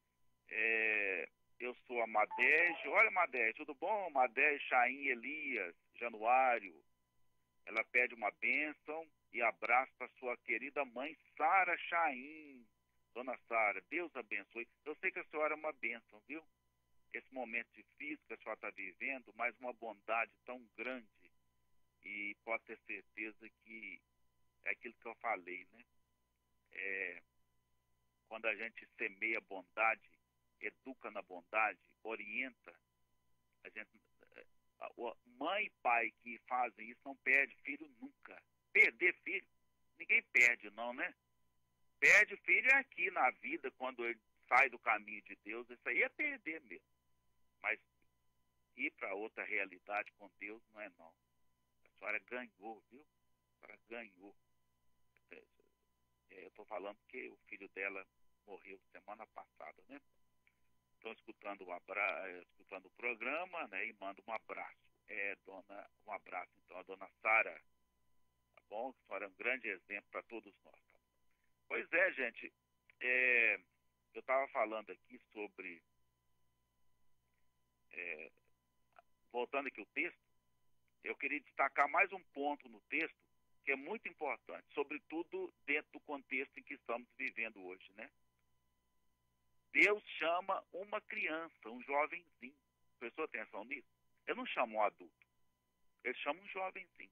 É, eu sou a Madege. Olha, Madege, tudo bom? Madege, Chaim, Elias, Januário. Ela pede uma bênção e abraço para sua querida mãe, Sara Chaim. Dona Sara, Deus abençoe. Eu sei que a senhora é uma bênção, viu? Esse momento difícil que a senhora está vivendo, mas uma bondade tão grande. E pode ter certeza que é aquilo que eu falei, né? É, quando a gente semeia bondade, educa na bondade, orienta, a gente, a, a mãe e pai que fazem isso não perde filho nunca. Perder filho, ninguém perde não, né? Perde filho é aqui na vida, quando ele sai do caminho de Deus, isso aí é perder mesmo. Mas ir para outra realidade com Deus não é não. A senhora ganhou, viu? A senhora ganhou. É, eu estou falando que o filho dela morreu semana passada, né? Estão escutando, um abra... escutando o programa, né? E manda um abraço. É, dona... Um abraço, então, a dona Sara. Tá bom? A senhora é um grande exemplo para todos nós. Tá? Pois é, gente. É... Eu estava falando aqui sobre... É... Voltando aqui o texto, eu queria destacar mais um ponto no texto que é muito importante, sobretudo dentro do contexto em que estamos vivendo hoje, né? Deus chama uma criança, um jovenzinho. Prestou atenção nisso? Ele não chama um adulto. Ele chama um jovenzinho.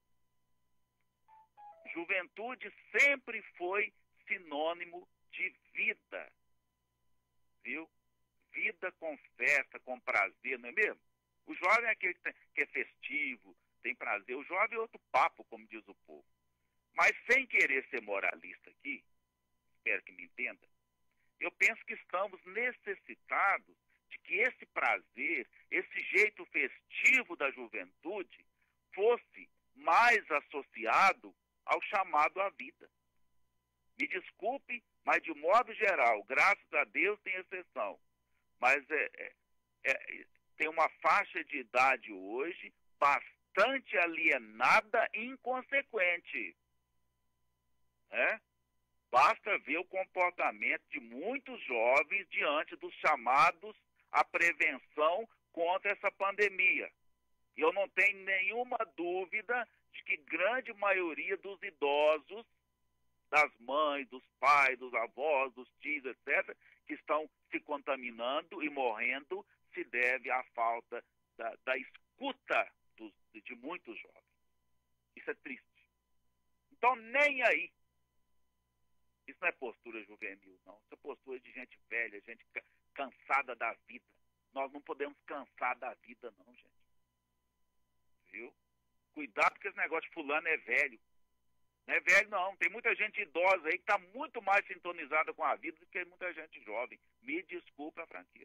Juventude sempre foi sinônimo de vida. Viu? Vida com festa, com prazer, não é mesmo? O jovem é aquele que, tem, que é festivo, tem prazer. O jovem é outro papo, como diz o povo. Mas sem querer ser moralista aqui, espero que me entenda, eu penso que estamos necessitados de que esse prazer, esse jeito festivo da juventude, fosse mais associado ao chamado à vida. Me desculpe, mas de modo geral, graças a Deus tem exceção, mas é, é, é, tem uma faixa de idade hoje bastante alienada e inconsequente. Né? Basta ver o comportamento de muitos jovens diante dos chamados à prevenção contra essa pandemia. E eu não tenho nenhuma dúvida de que grande maioria dos idosos, das mães, dos pais, dos avós, dos tios, etcétera, que estão se contaminando e morrendo, se deve à falta da, da escuta dos, de muitos jovens. Isso é triste. Então, nem aí. Isso não é postura juvenil, não. Isso é postura de gente velha, gente cansada da vida. Nós não podemos cansar da vida, não, gente. Viu? Cuidado que esse negócio de fulano é velho. Não é velho, não. Tem muita gente idosa aí que está muito mais sintonizada com a vida do que muita gente jovem. Me desculpa a franqueza.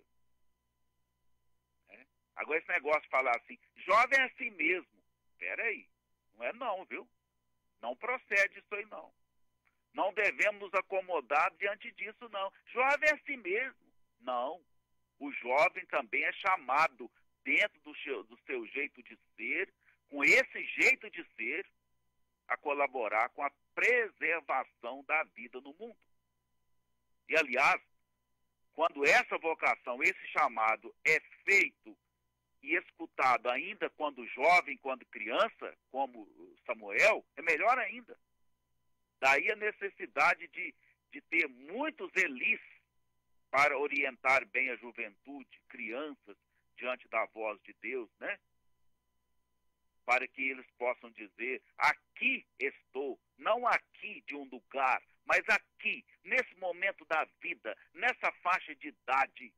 É? Agora esse negócio de falar assim, jovem é assim mesmo. Espera aí. Não é não, viu? Não procede isso aí, não. Não devemos nos acomodar diante disso, não. Jovem é assim mesmo. Não. O jovem também é chamado dentro do seu, do seu jeito de ser, com esse jeito de ser, a colaborar com a preservação da vida no mundo. E, aliás, quando essa vocação, esse chamado é feito e escutado ainda quando jovem, quando criança, como Samuel, é melhor ainda. Daí a necessidade de, de ter muitos elis para orientar bem a juventude, crianças, diante da voz de Deus, né? Para que eles possam dizer, aqui estou, não aqui de um lugar, mas aqui, nesse momento da vida, nessa faixa de idade,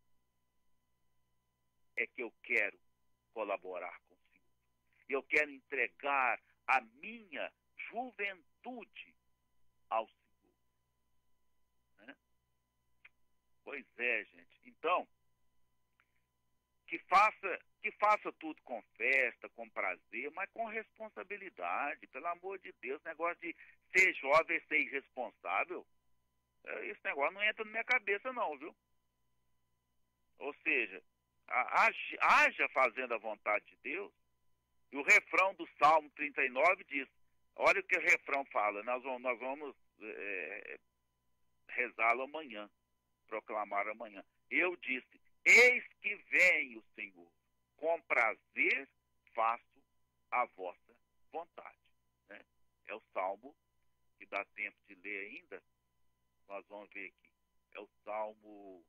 é que eu quero colaborar com o Senhor. Eu quero entregar a minha juventude ao Senhor. Né? Pois é, gente. Então, que faça, que faça tudo com festa, com prazer, mas com responsabilidade, pelo amor de Deus. Negócio de ser jovem e ser irresponsável, esse negócio não entra na minha cabeça não, viu? Ou seja, haja fazendo a vontade de Deus. E o refrão do Salmo trinta e nove diz, olha o que o refrão fala, nós vamos, nós vamos é, rezá-lo amanhã, proclamar amanhã. Eu disse, eis que vem o Senhor, com prazer faço a vossa vontade. Né? É o Salmo que dá tempo de ler ainda, nós vamos ver aqui. É o Salmo,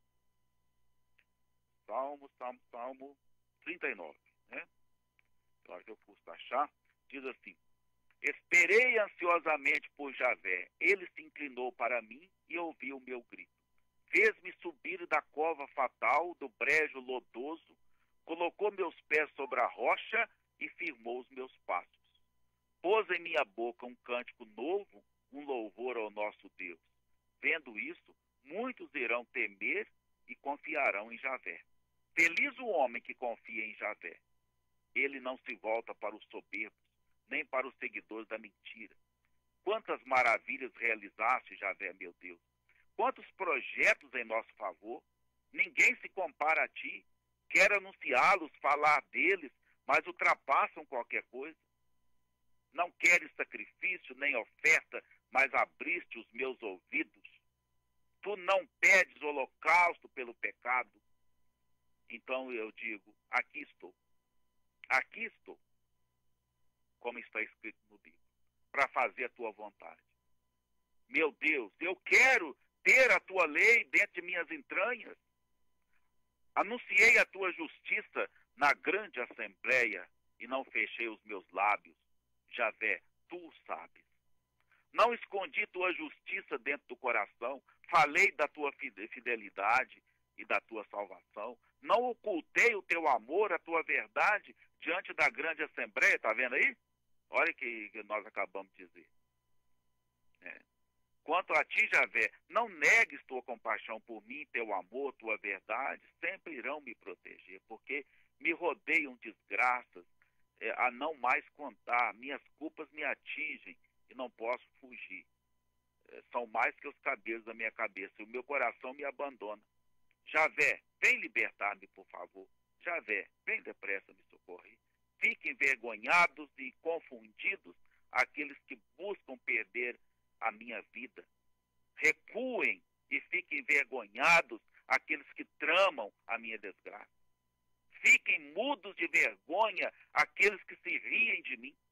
Salmo, Salmo, Salmo trinta e nove. Né? Agora que eu posso achar, diz assim, esperei ansiosamente por Javé, ele se inclinou para mim e ouviu o meu grito. Fez-me subir da cova fatal, do brejo lodoso, colocou meus pés sobre a rocha e firmou os meus passos. Pôs em minha boca um cântico novo, um louvor ao nosso Deus. Vendo isso, muitos irão temer e confiarão em Javé. Feliz o homem que confia em Javé. Ele não se volta para os soberbos, nem para os seguidores da mentira. Quantas maravilhas realizaste, Javé, meu Deus! Quantos projetos em nosso favor? Ninguém se compara a ti. Quer anunciá-los, falar deles, mas ultrapassam qualquer coisa. Não queres sacrifício nem oferta, mas abriste os meus ouvidos. Tu não pedes holocausto pelo pecado. Então eu digo, aqui estou. Aqui estou. Como está escrito no livro. Para fazer a tua vontade. Meu Deus, eu quero ter a tua lei dentro de minhas entranhas. Anunciei a tua justiça na grande assembleia e não fechei os meus lábios. Javé, tu o sabes. Não escondi tua justiça dentro do coração, falei da tua fidelidade e da tua salvação. Não ocultei o teu amor, a tua verdade diante da grande assembleia. Está vendo aí? Olha o que, que nós acabamos de dizer. É. Quanto a ti, Javé, não negues tua compaixão por mim, teu amor, tua verdade, sempre irão me proteger, porque me rodeiam desgraças, é, a não mais contar, minhas culpas me atingem e não posso fugir. É, são mais que os cabelos da minha cabeça, e o meu coração me abandona. Javé, vem libertar-me, por favor. Javé, vem depressa me socorrer. Fiquem envergonhados e confundidos aqueles que buscam perder a minha vida. Recuem e fiquem envergonhados aqueles que tramam a minha desgraça. Fiquem mudos de vergonha aqueles que se riem de mim.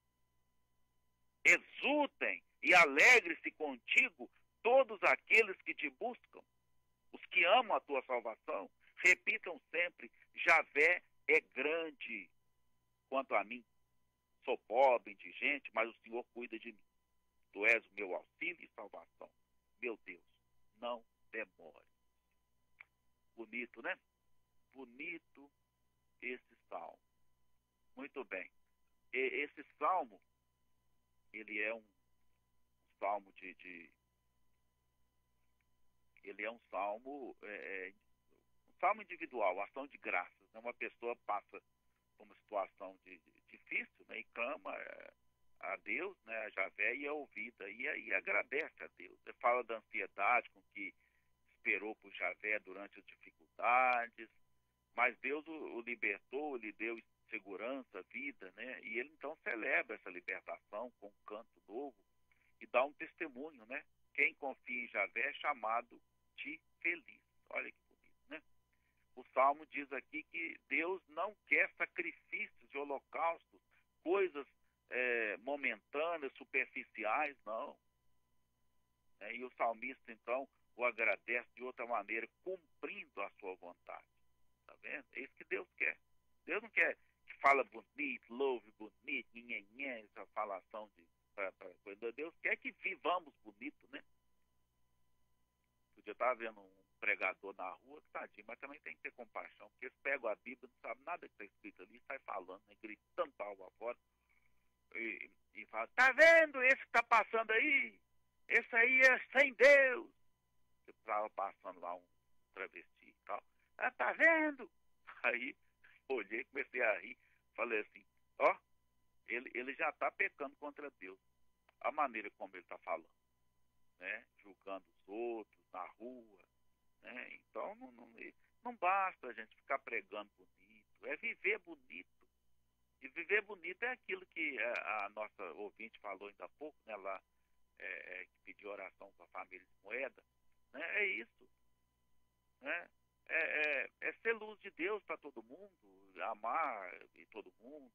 Exultem e alegre-se contigo todos aqueles que te buscam. Os que amam a tua salvação, repitam sempre, Javé é grande. Quanto a mim, sou pobre, indigente, mas o Senhor cuida de mim. Tu és o meu auxílio e salvação. Meu Deus, não demore. Bonito, né? Bonito esse salmo. Muito bem. E, esse salmo, ele é um, um salmo de, de... Ele é um salmo... É, um salmo individual, ação de graças. Né? Uma pessoa passa por uma situação de, de, difícil, né? E clama... É, a Deus, né, a Javé, e é ouvida, e, e agradece a Deus. Ele fala da ansiedade com que esperou por Javé durante as dificuldades, mas Deus o, o libertou, lhe deu segurança, vida, né? E ele então celebra essa libertação com um canto novo e dá um testemunho, né? Quem confia em Javé é chamado de feliz. Olha que bonito, né? O Salmo diz aqui que Deus não quer sacrifícios e holocaustos, coisas é, momentâneas, superficiais, não. É, e o salmista, então, o agradece de outra maneira, cumprindo a sua vontade. Tá vendo? É isso que Deus quer. Deus não quer que fala bonito, louve bonito, nhenhenhé, essa falação de pra, pra coisa. Deus quer que vivamos bonito, né? Eu estava vendo um pregador na rua, que tadinho, mas também tem que ter compaixão, porque eles pegam a Bíblia, não sabem nada que está escrito ali, sai falando, né, gritando para algo afora, e, e fala, tá vendo esse que está passando aí? Esse aí é sem Deus. Eu estava passando lá um travesti e tal. Ah, tá vendo? Aí, olhei, comecei a rir, falei assim, ó, ele, ele já está pecando contra Deus. A maneira como ele está falando, né? Julgando os outros na rua, né? Então não, não, não basta a gente ficar pregando bonito, é viver bonito. E viver bonito é aquilo que a, a nossa ouvinte falou ainda há pouco, né? Lá, é, é, que pediu oração para a família de Moeda, né? É isso, né? É, é, é ser luz de Deus para todo mundo, amar e todo mundo.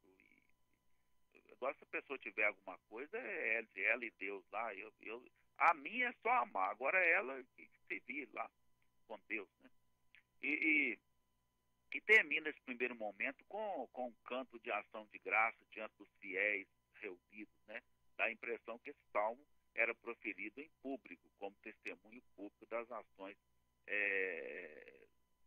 E, agora, se a pessoa tiver alguma coisa, é ela, ela e Deus lá. Eu, eu, a minha é só amar, agora é ela que se vire lá com Deus, né? E, e, e termina esse primeiro momento com, com um canto de ação de graça diante dos fiéis reunidos, né? Dá a impressão que esse salmo era proferido em público, como testemunho público das ações é,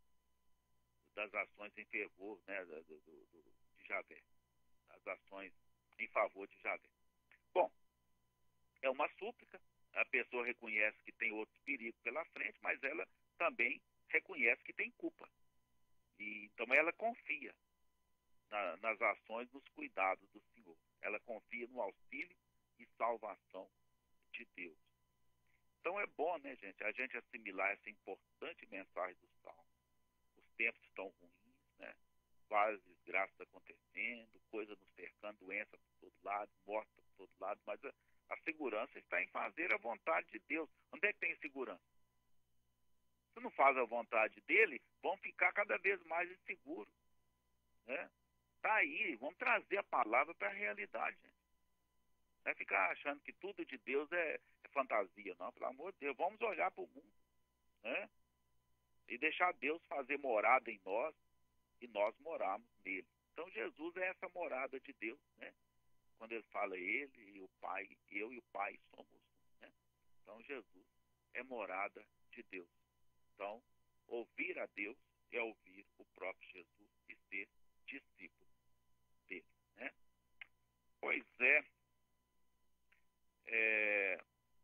das ações em fervor, né, do, do, do, de Javé, das ações em favor de Javé. Bom, é uma súplica, a pessoa reconhece que tem outro perigo pela frente, mas ela também reconhece que tem culpa. E, então ela confia na, nas ações, nos cuidados do Senhor. Ela confia no auxílio e salvação de Deus. Então é bom, né, gente, a gente assimilar essa importante mensagem do Salmo. Os tempos estão ruins, né? Várias desgraças acontecendo, coisas nos cercando, doença por todo lado, morte por todo lado, mas a, a segurança está em fazer a vontade de Deus. Onde é que tem segurança? Se não faz a vontade dele, vão ficar cada vez mais inseguros, né? Tá aí, vamos trazer a palavra para a realidade, gente. Não é ficar achando que tudo de Deus é, é fantasia, não, pelo amor de Deus. Vamos olhar para o mundo, né? E deixar Deus fazer morada em nós e nós morarmos nele. Então Jesus é essa morada de Deus, né? Quando ele fala ele e o Pai, eu e o Pai somos um, né? Então Jesus é morada de Deus. Então, ouvir a Deus é ouvir o próprio Jesus e ser discípulo dele, né? Pois é, é,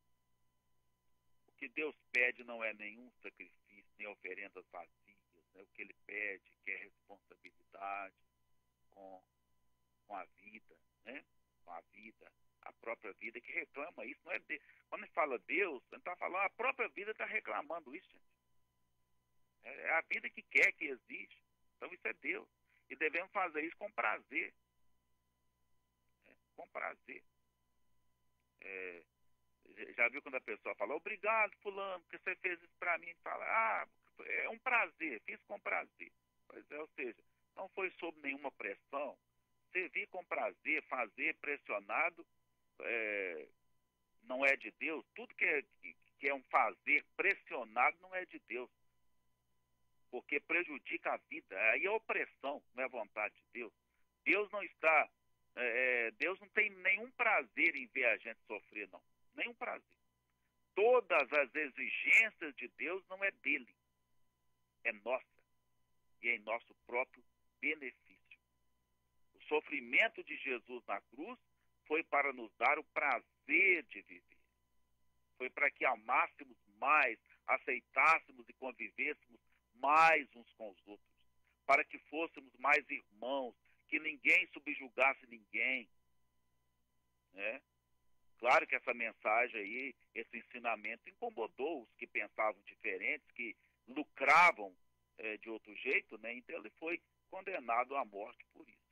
o que Deus pede não é nenhum sacrifício, nem oferendas vazias, né? O que ele pede que é responsabilidade com, com a vida, né? Com a vida, a própria vida que reclama isso. Não é de... Quando ele fala Deus, ele está falando, a própria vida está reclamando isso, gente. É a vida que quer, que existe. Então isso é Deus. E devemos fazer isso com prazer. É, com prazer. É, já viu quando a pessoa fala, obrigado, fulano, porque você fez isso para mim? Fala, ah, é um prazer, fiz com prazer. Pois é, ou seja, não foi sob nenhuma pressão. Servir com prazer, fazer pressionado, é, não é de Deus. Tudo que é, que é um fazer pressionado não é de Deus. Porque prejudica a vida. Aí é opressão, não é vontade de Deus. Deus não está, é, Deus não tem nenhum prazer em ver a gente sofrer, não. Nenhum prazer. Todas as exigências de Deus não é dele, é nossa. E é em nosso próprio benefício. O sofrimento de Jesus na cruz foi para nos dar o prazer de viver. Foi para que amássemos mais, aceitássemos e convivêssemos mais uns com os outros, para que fôssemos mais irmãos, que ninguém subjugasse ninguém, né? Claro que essa mensagem aí, esse ensinamento incomodou os que pensavam diferentes, que lucravam é, de outro jeito, né? Então ele foi condenado à morte por isso.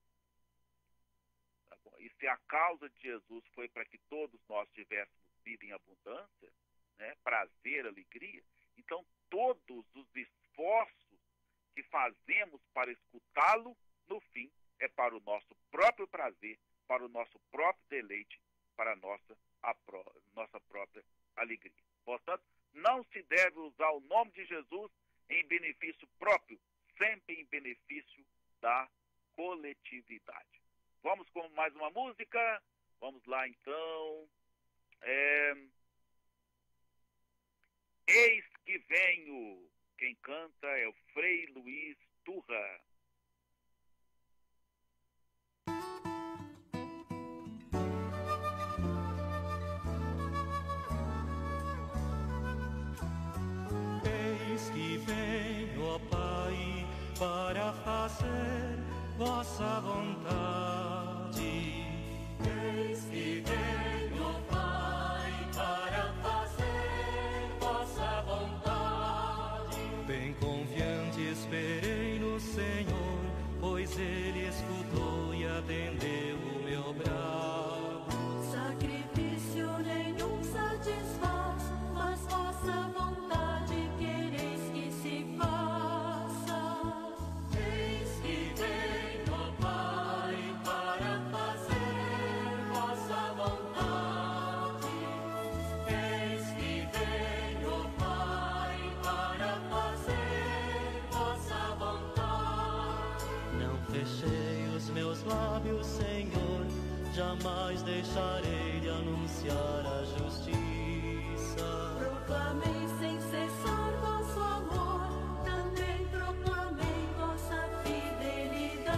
Tá bom? E se a causa de Jesus foi para que todos nós tivéssemos vida em abundância, né? Prazer, alegria, então todos os esforços que fazemos para escutá-lo, no fim, é para o nosso próprio prazer, para o nosso próprio deleite, para a nossa, a pró, nossa própria alegria. Portanto, não se deve usar o nome de Jesus em benefício próprio, sempre em benefício da coletividade. Vamos com mais uma música? Vamos lá, então. É... Eis que venho. Quem canta é o Frei Luiz Turra. Eis que venho, ó Pai, para fazer vossa vontade. Eis que venho, ó Pai, para fazer vossa vontade. Bem confiante esperei no Senhor, pois Ele escutou e atendeu o meu brado. Sacrifício nenhum satisfaz, mas vossa vontade quereis que se faça. Eis que venho, ó Pai, para fazer vossa vontade. Eis que venho, ó Pai, para fazer vossa vontade. Não fechei os meus lábios, Senhor, jamais deixarei de anunciar a justiça. Proclamei sem cessar vosso amor, também proclamei vossa fidelidade.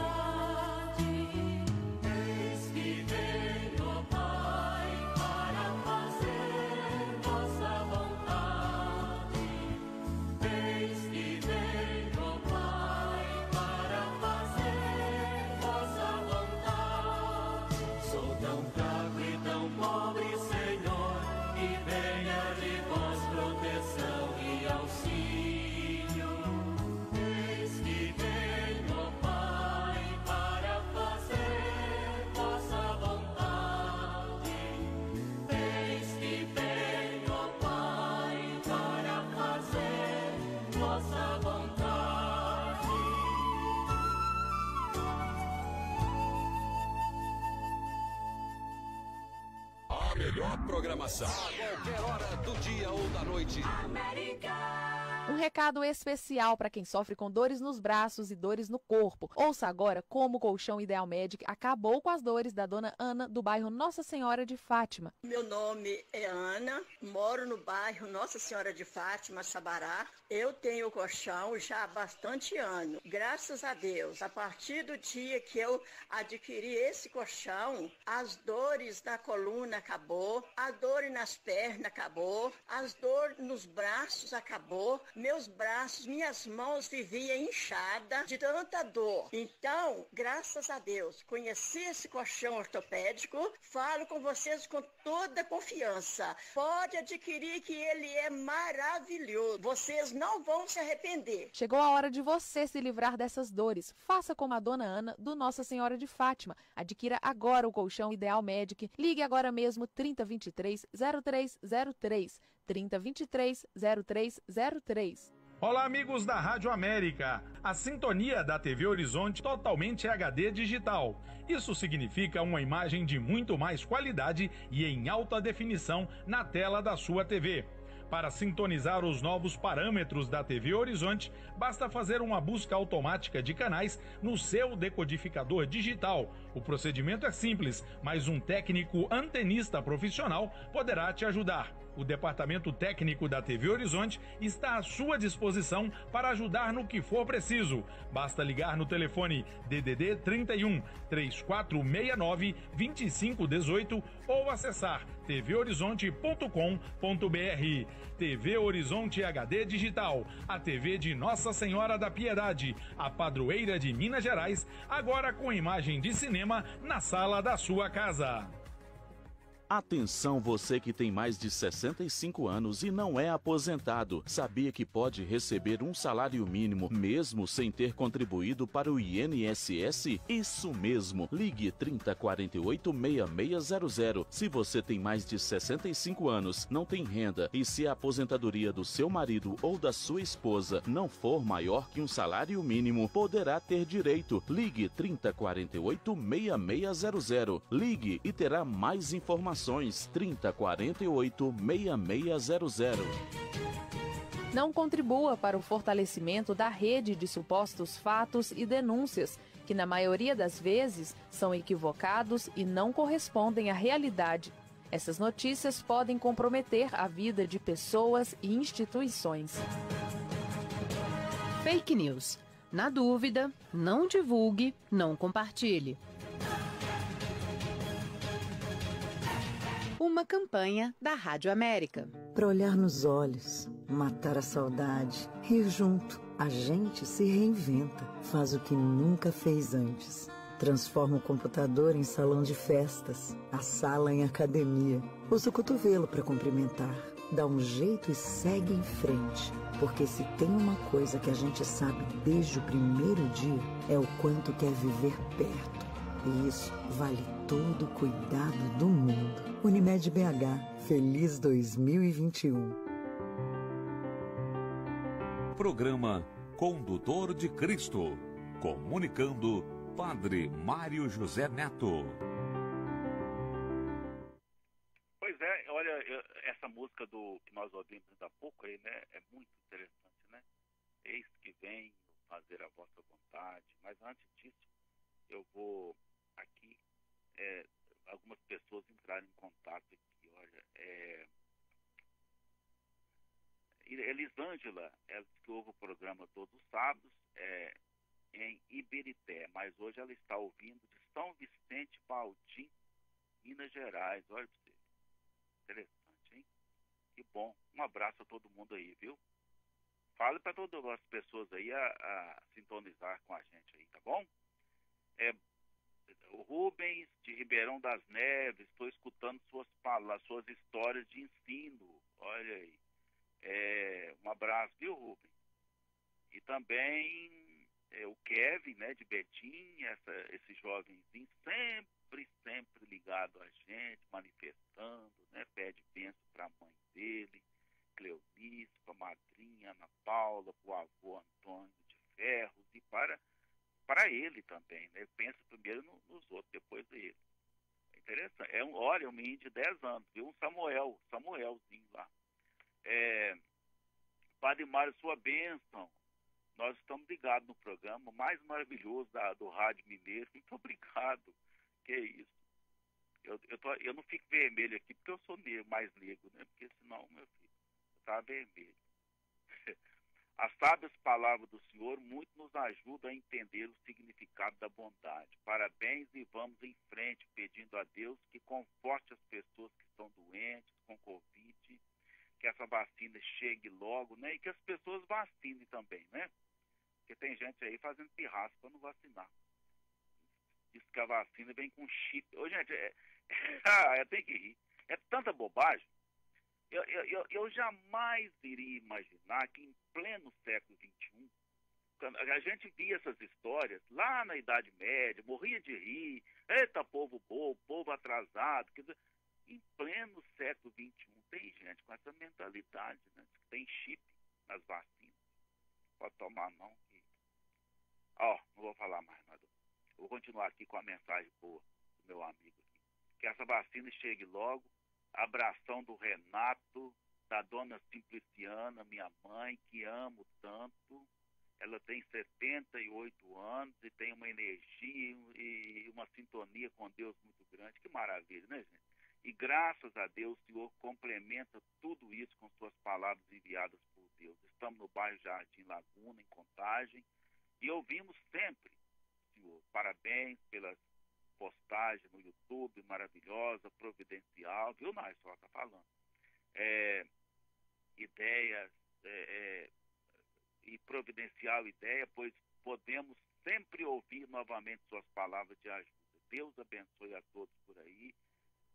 Eis que venho, ó Pai, para fazer vossa vontade. Eis que venho, ó Pai, para fazer vossa vontade. Sou tão fraco e tão pobre, Senhor, que venha de vós proteção e auxílio. Eis que venho, ó Pai, para fazer vossa vontade. Eis que venho, ó Pai, para fazer vossa vontade. A melhor programação a qualquer hora do dia ou da noite. Um recado especial para quem sofre com dores nos braços e dores no corpo. Ouça agora como o Colchão Ideal Medic acabou com as dores da dona Ana, do bairro Nossa Senhora de Fátima. Meu nome é Ana, moro no bairro Nossa Senhora de Fátima, Sabará. Eu tenho colchão já há bastante ano. Graças a Deus, a partir do dia que eu adquiri esse colchão, as dores na coluna acabou, a dor nas pernas acabou, as dores nos braços acabou. Meus braços, minhas mãos viviam inchadas de tanta dor. Então, graças a Deus, conheci esse colchão ortopédico, falo com vocês com toda a confiança. Pode adquirir que ele é maravilhoso. Vocês não vão se arrepender. Chegou a hora de você se livrar dessas dores. Faça como a dona Ana, do Nossa Senhora de Fátima. Adquira agora o Colchão Ideal Medic. Ligue agora mesmo trinta, vinte e três, zero três zero três. trinta, vinte e três, zero três zero três. Olá, amigos da Rádio América. A sintonia da T V Horizonte totalmente H D digital. Isso significa uma imagem de muito mais qualidade e em alta definição na tela da sua T V. Para sintonizar os novos parâmetros da T V Horizonte, basta fazer uma busca automática de canais no seu decodificador digital. O procedimento é simples, mas um técnico antenista profissional poderá te ajudar. O departamento técnico da T V Horizonte está à sua disposição para ajudar no que for preciso. Basta ligar no telefone D D D trinta e um, três quatro seis nove, dois cinco um oito ou acessar t v horizonte ponto com ponto b r. T V Horizonte H D Digital, a T V de Nossa Senhora da Piedade, a padroeira de Minas Gerais, agora com imagem de cinema na sala da sua casa. Atenção você que tem mais de sessenta e cinco anos e não é aposentado. Sabia que pode receber um salário mínimo mesmo sem ter contribuído para o I N S S? Isso mesmo. Ligue trinta, quarenta e oito, sessenta e seis zero zero. Se você tem mais de sessenta e cinco anos, não tem renda e se a aposentadoria do seu marido ou da sua esposa não for maior que um salário mínimo, poderá ter direito. Ligue trinta, quarenta e oito, sessenta e seis zero zero. Ligue e terá mais informações. trinta, quarenta e oito, sessenta e seis zero zero. Não contribua para o fortalecimento da rede de supostos fatos e denúncias, que na maioria das vezes são equivocados e não correspondem à realidade. Essas notícias podem comprometer a vida de pessoas e instituições. Fake News. Na dúvida, não divulgue, não compartilhe. Uma campanha da Rádio América. Para olhar nos olhos, matar a saudade, rir junto, a gente se reinventa, faz o que nunca fez antes. Transforma o computador em salão de festas, a sala em academia. Usa o cotovelo para cumprimentar, dá um jeito e segue em frente. Porque se tem uma coisa que a gente sabe desde o primeiro dia, é o quanto quer viver perto. E isso vale todo o cuidado do mundo. Unimed B H, feliz dois mil e vinte e um. Programa Condutor de Cristo. Comunicando Padre Mário José Neto. Pois é, olha, essa música do que nós ouvimos ainda há pouco aí, né, é muito interessante, né? Eis que venho fazer a vossa vontade. Mas antes disso, eu vou aqui, é, algumas pessoas entraram em contato aqui, olha, é, Elisângela, ela disse que ouve o programa todos os sábados, é, em Iberité, mas hoje ela está ouvindo de São Vicente Baldim, Minas Gerais. Olha pra você, interessante, hein? Que bom, um abraço a todo mundo aí, viu? Fale para todas as pessoas aí a, a sintonizar com a gente aí, tá bom? É, o Rubens de Ribeirão das Neves, estou escutando suas palavras, suas histórias de ensino, olha aí. É, um abraço, viu, Rubens? E também é, o Kevin, né, de Betim, essa, esse jovenzinho sempre, sempre ligado a gente, manifestando, né, pede bênção para a mãe dele, Cleonice, para a madrinha Ana Paula, para o avô Antônio de Ferros e para, para ele também, né? Pensa primeiro no, nos outros, depois dele. É interessante. É um, olha, um menino de dez anos, viu? Um Samuel, Samuelzinho lá. É, Padre Mário, sua bênção. Nós estamos ligados no programa mais maravilhoso da, do Rádio Mineiro. Muito obrigado. Que isso. Eu, eu, tô, eu não fico vermelho aqui porque eu sou negro, mais negro, né? Porque senão, meu filho, eu estava vermelho. As sábias palavras do Senhor muito nos ajudam a entender o significado da bondade. Parabéns e vamos em frente, pedindo a Deus que conforte as pessoas que estão doentes com Covid, que essa vacina chegue logo, né? E que as pessoas vacinem também, né? Porque tem gente aí fazendo pirraça para não vacinar. Diz que a vacina vem com chip. Ô, gente, é... ah, eu tenho que rir. É tanta bobagem. Eu, eu, eu, eu jamais iria imaginar que em pleno século vinte e um, a gente via essas histórias lá na Idade Média, morria de rir, eita, povo bobo, povo atrasado. Quer dizer, em pleno século vinte e um, tem gente com essa mentalidade, né? Que tem chip nas vacinas. Pode tomar não. Que... Ó, não vou falar mais nada. Vou continuar aqui com a mensagem boa do meu amigo aqui. Que essa vacina chegue logo. Abração do Renato, da dona Simpliciana, minha mãe, que amo tanto. Ela tem setenta e oito anos e tem uma energia e uma sintonia com Deus muito grande. Que maravilha, né, gente? E graças a Deus, o Senhor complementa tudo isso com suas palavras enviadas por Deus. Estamos no bairro Jardim Laguna, em Contagem, e ouvimos sempre, Senhor, parabéns pelas postagens no YouTube, maravilhosa, providencial, viu, Nós só está falando. É, ideias, é, é, e providencial ideia, pois podemos sempre ouvir novamente suas palavras de ajuda. Deus abençoe a todos por aí.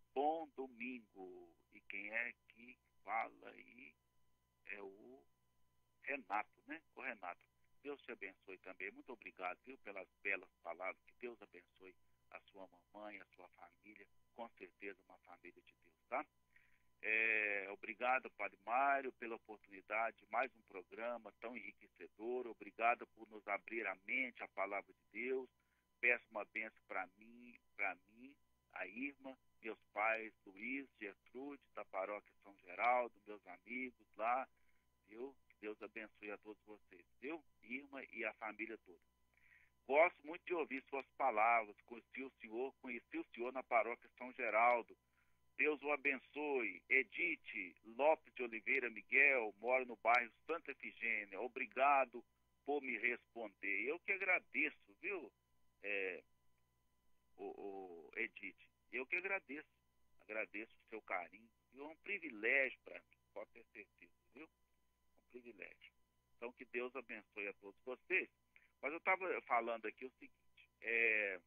bom domingo. E quem é que fala aí é o Renato, né? O Renato. Deus te abençoe também. Muito obrigado, viu, pelas belas palavras. Que Deus abençoe a sua mamãe, a sua família. Com certeza uma família de Deus, tá? É, obrigado, Padre Mário, pela oportunidade de mais um programa tão enriquecedor. Obrigado por nos abrir a mente à palavra de Deus. Peço uma bênção para mim, para mim, a Irma, meus pais, Luiz, Gertrude, da paróquia São Geraldo, meus amigos lá, viu? Deus abençoe a todos vocês, viu? Irma e a família toda. Gosto muito de ouvir suas palavras. Conheci o senhor, conheci o senhor na paróquia São Geraldo. Deus o abençoe. Edith Lopes de Oliveira Miguel, moro no bairro Santa Efigênia. Obrigado por me responder. Eu que agradeço, viu, é, o, o Edith? Eu que agradeço. Agradeço o seu carinho. É um privilégio para mim, pode ter certeza, viu? É um privilégio. Então, que Deus abençoe a todos vocês. Mas eu estava falando aqui o seguinte, é,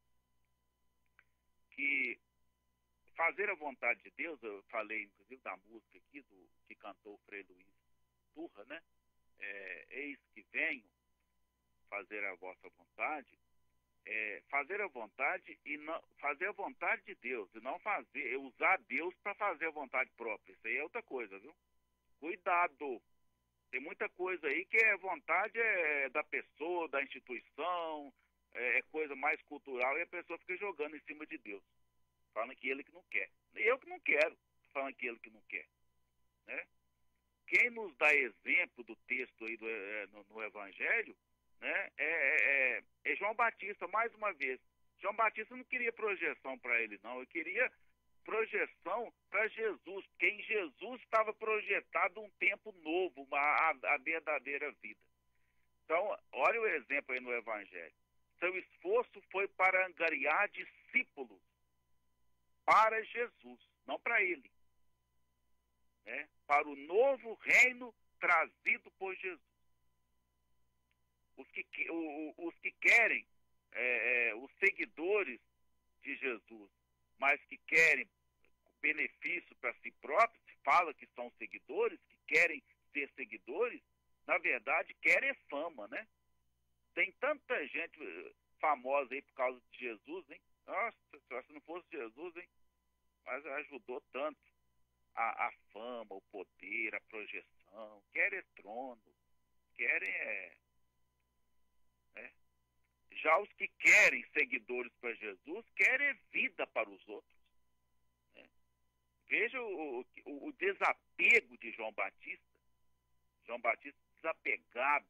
que fazer a vontade de Deus, eu falei inclusive da música aqui, do, que cantou o Frei Luiz Turra, né? É, eis que venho fazer a vossa vontade, é, fazer a vontade e não fazer a vontade de Deus, e não fazer, usar Deus para fazer a vontade própria. Isso aí é outra coisa, viu? Cuidado! Tem muita coisa aí que é vontade é da pessoa, da instituição, é, é coisa mais cultural, e a pessoa fica jogando em cima de Deus, falando que ele que não quer. Eu que não quero, falando que ele que não quer, né? Quem nos dá exemplo do texto aí do, é, no, no Evangelho, né, é, é, é João Batista, mais uma vez. João Batista não queria projeção para ele, não. Ele queria projeção para Jesus, porque em Jesus estava projetado um tempo novo, uma, a, a verdadeira vida. Então, olha o exemplo aí no Evangelho. Seu esforço foi para angariar discípulos para Jesus, não para ele, né? Para o novo reino trazido por Jesus. Os que, o, os que querem, é, é, os seguidores de Jesus, mas que querem benefício para si próprios, se fala que são seguidores, que querem ser seguidores, na verdade querem fama, né? Tem tanta gente famosa aí por causa de Jesus, hein? Nossa, se não fosse Jesus, hein? Mas ajudou tanto. A, a fama, o poder, a projeção, querem trono, querem é, é. Já os que querem seguidores para Jesus, querem vida para os outros. Né? Veja o, o, o desapego de João Batista. João Batista desapegado,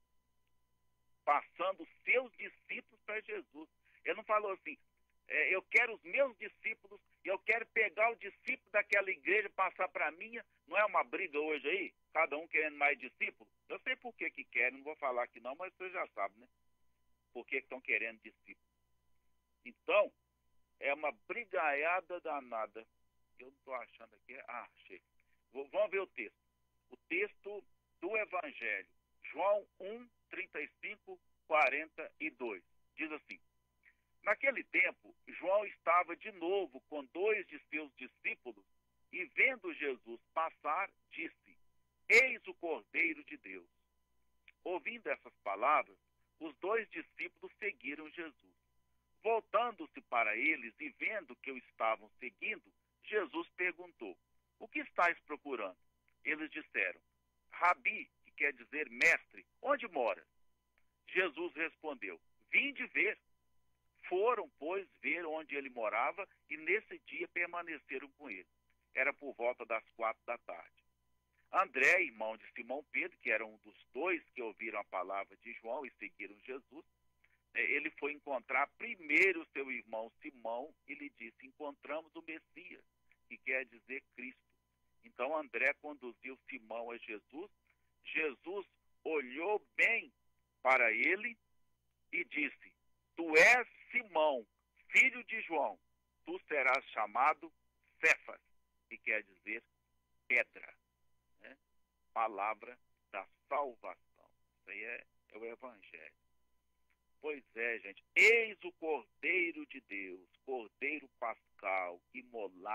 passando seus discípulos para Jesus. Ele não falou assim, é, eu quero os meus discípulos, eu quero pegar o discípulo daquela igreja e passar para a minha. Não é uma briga hoje aí? Cada um querendo mais discípulos? Eu sei por que que querem, não vou falar aqui não, mas você já sabe, né? Por que estão querendo discípulos. Então, é uma brigaiada danada. Eu não estou achando aqui. Ah, achei. Vamos ver o texto. O texto do Evangelho. João um, trinta e cinco, quarenta e dois. Diz assim. Naquele tempo, João estava de novo com dois de seus discípulos e, vendo Jesus passar, disse, eis o Cordeiro de Deus. Ouvindo essas palavras, os dois discípulos seguiram Jesus. Voltando-se para eles e vendo que o estavam seguindo, Jesus perguntou, o que estáis procurando? Eles disseram, Rabi, que quer dizer mestre, onde moras? Jesus respondeu, vinde ver. Foram, pois, ver onde ele morava e nesse dia permaneceram com ele. Era por volta das quatro da tarde. André, irmão de Simão Pedro, que era um dos dois que ouviram a palavra de João e seguiram Jesus, ele foi encontrar primeiro seu irmão Simão e lhe disse, encontramos o Messias, que quer dizer Cristo. Então André conduziu Simão a Jesus. Jesus olhou bem para ele e disse, tu és Simão, filho de João, tu serás chamado Cefas, que quer dizer pedra, né? Palavra da salvação. Isso aí é, é o Evangelho. Pois é, gente, eis o Cordeiro de Deus, Cordeiro Pascal, imolado